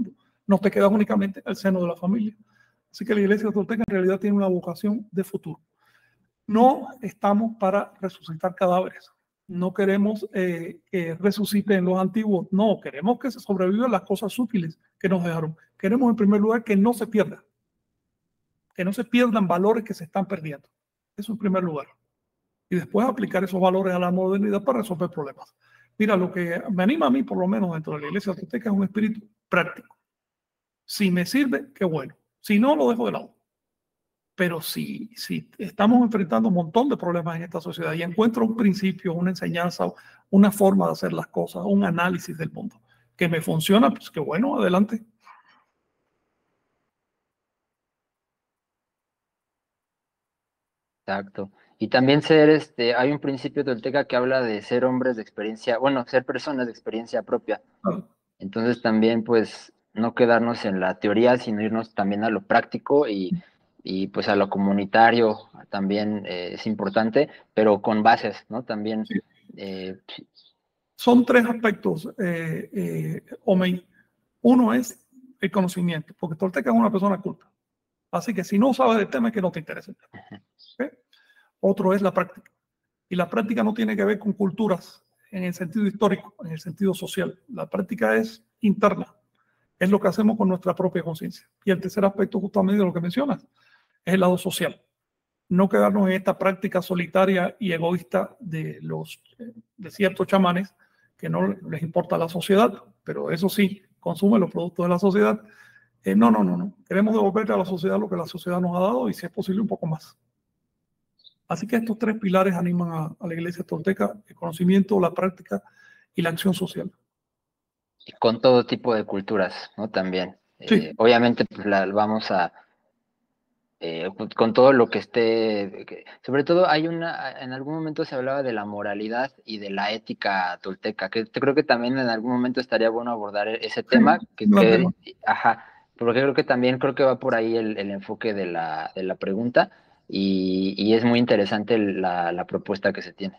no te quedas únicamente en el seno de la familia. Así que la Iglesia Tolteca en realidad tiene una vocación de futuro. No estamos para resucitar cadáveres. No queremos que resuciten los antiguos. No, queremos que se sobrevivan las cosas útiles que nos dejaron. Queremos en primer lugar que no se pierda. Que no se pierdan valores que se están perdiendo. Eso en primer lugar. Y después aplicar esos valores a la modernidad para resolver problemas. Mira, lo que me anima a mí, por lo menos dentro de la Iglesia Tolteca, es un espíritu práctico. Si me sirve, qué bueno. Si no, lo dejo de lado. Pero si estamos enfrentando un montón de problemas en esta sociedad y encuentro un principio, una enseñanza, una forma de hacer las cosas, un análisis del mundo que me funciona, pues qué bueno, adelante. Exacto. Y también ser, hay un principio tolteca que habla de ser hombres de experiencia, bueno, ser personas de experiencia propia. Entonces también, pues, no quedarnos en la teoría, sino irnos también a lo práctico y pues a lo comunitario también es importante, pero con bases, ¿no? También. Sí. Sí. Son tres aspectos, Omey. Uno es el conocimiento, porque Tolteca es una persona culta. Así que si no sabes del tema es que no te interesa el tema. ¿Okay? Otro es la práctica. Y la práctica no tiene que ver con culturas en el sentido histórico, en el sentido social. La práctica es interna. Es lo que hacemos con nuestra propia conciencia. Y el tercer aspecto, justamente de lo que mencionas, es el lado social. No quedarnos en esta práctica solitaria y egoísta de ciertos chamanes que no les importa la sociedad, pero eso sí, consumen los productos de la sociedad. No. Queremos devolverle a la sociedad lo que la sociedad nos ha dado y, si es posible, un poco más. Así que estos tres pilares animan a la Iglesia Tolteca: el conocimiento, la práctica y la acción social. Y con todo tipo de culturas, ¿no? También. Sí. Obviamente, pues vamos a, con todo lo que esté, sobre todo en algún momento se hablaba de la moralidad y de la ética tolteca, que creo que también en algún momento estaría bueno abordar ese tema, ajá, porque creo que va por ahí el enfoque de la pregunta y es muy interesante la propuesta que se tiene.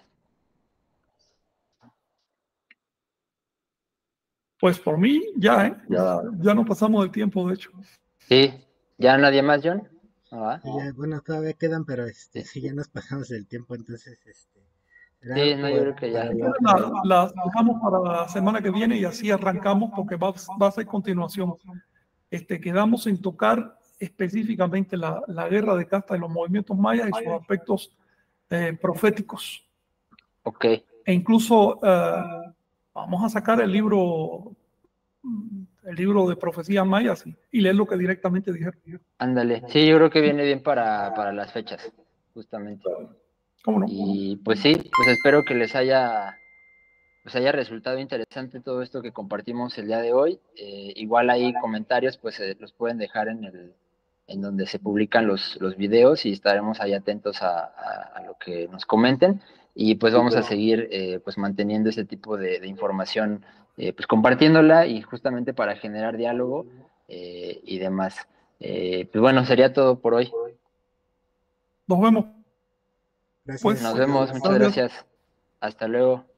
Pues por mí ya nos pasamos del tiempo, de hecho. Sí, ¿ya nadie más, John? Bueno, todavía quedan, pero sí, ya nos pasamos el tiempo, entonces sí, no, yo creo que ya. Las dejamos para la semana que viene y así arrancamos, porque va a ser continuación. Quedamos sin tocar específicamente la guerra de casta de los movimientos mayas y sus aspectos proféticos. Ok. E incluso vamos a sacar el libro de profecías mayas y leer lo que directamente dijeron. Ándale, sí, yo creo que viene bien para las fechas, justamente. ¿Cómo no? Y pues sí, pues espero que les haya resultado interesante todo esto que compartimos el día de hoy. Igual hay comentarios, pues los pueden dejar en donde se publican los videos y estaremos ahí atentos a lo que nos comenten. Y pues vamos a seguir pues manteniendo ese tipo de información, pues compartiéndola y justamente para generar diálogo y demás. Pues bueno, sería todo por hoy. Nos vemos. Gracias. Nos vemos, muchas gracias. Hasta luego.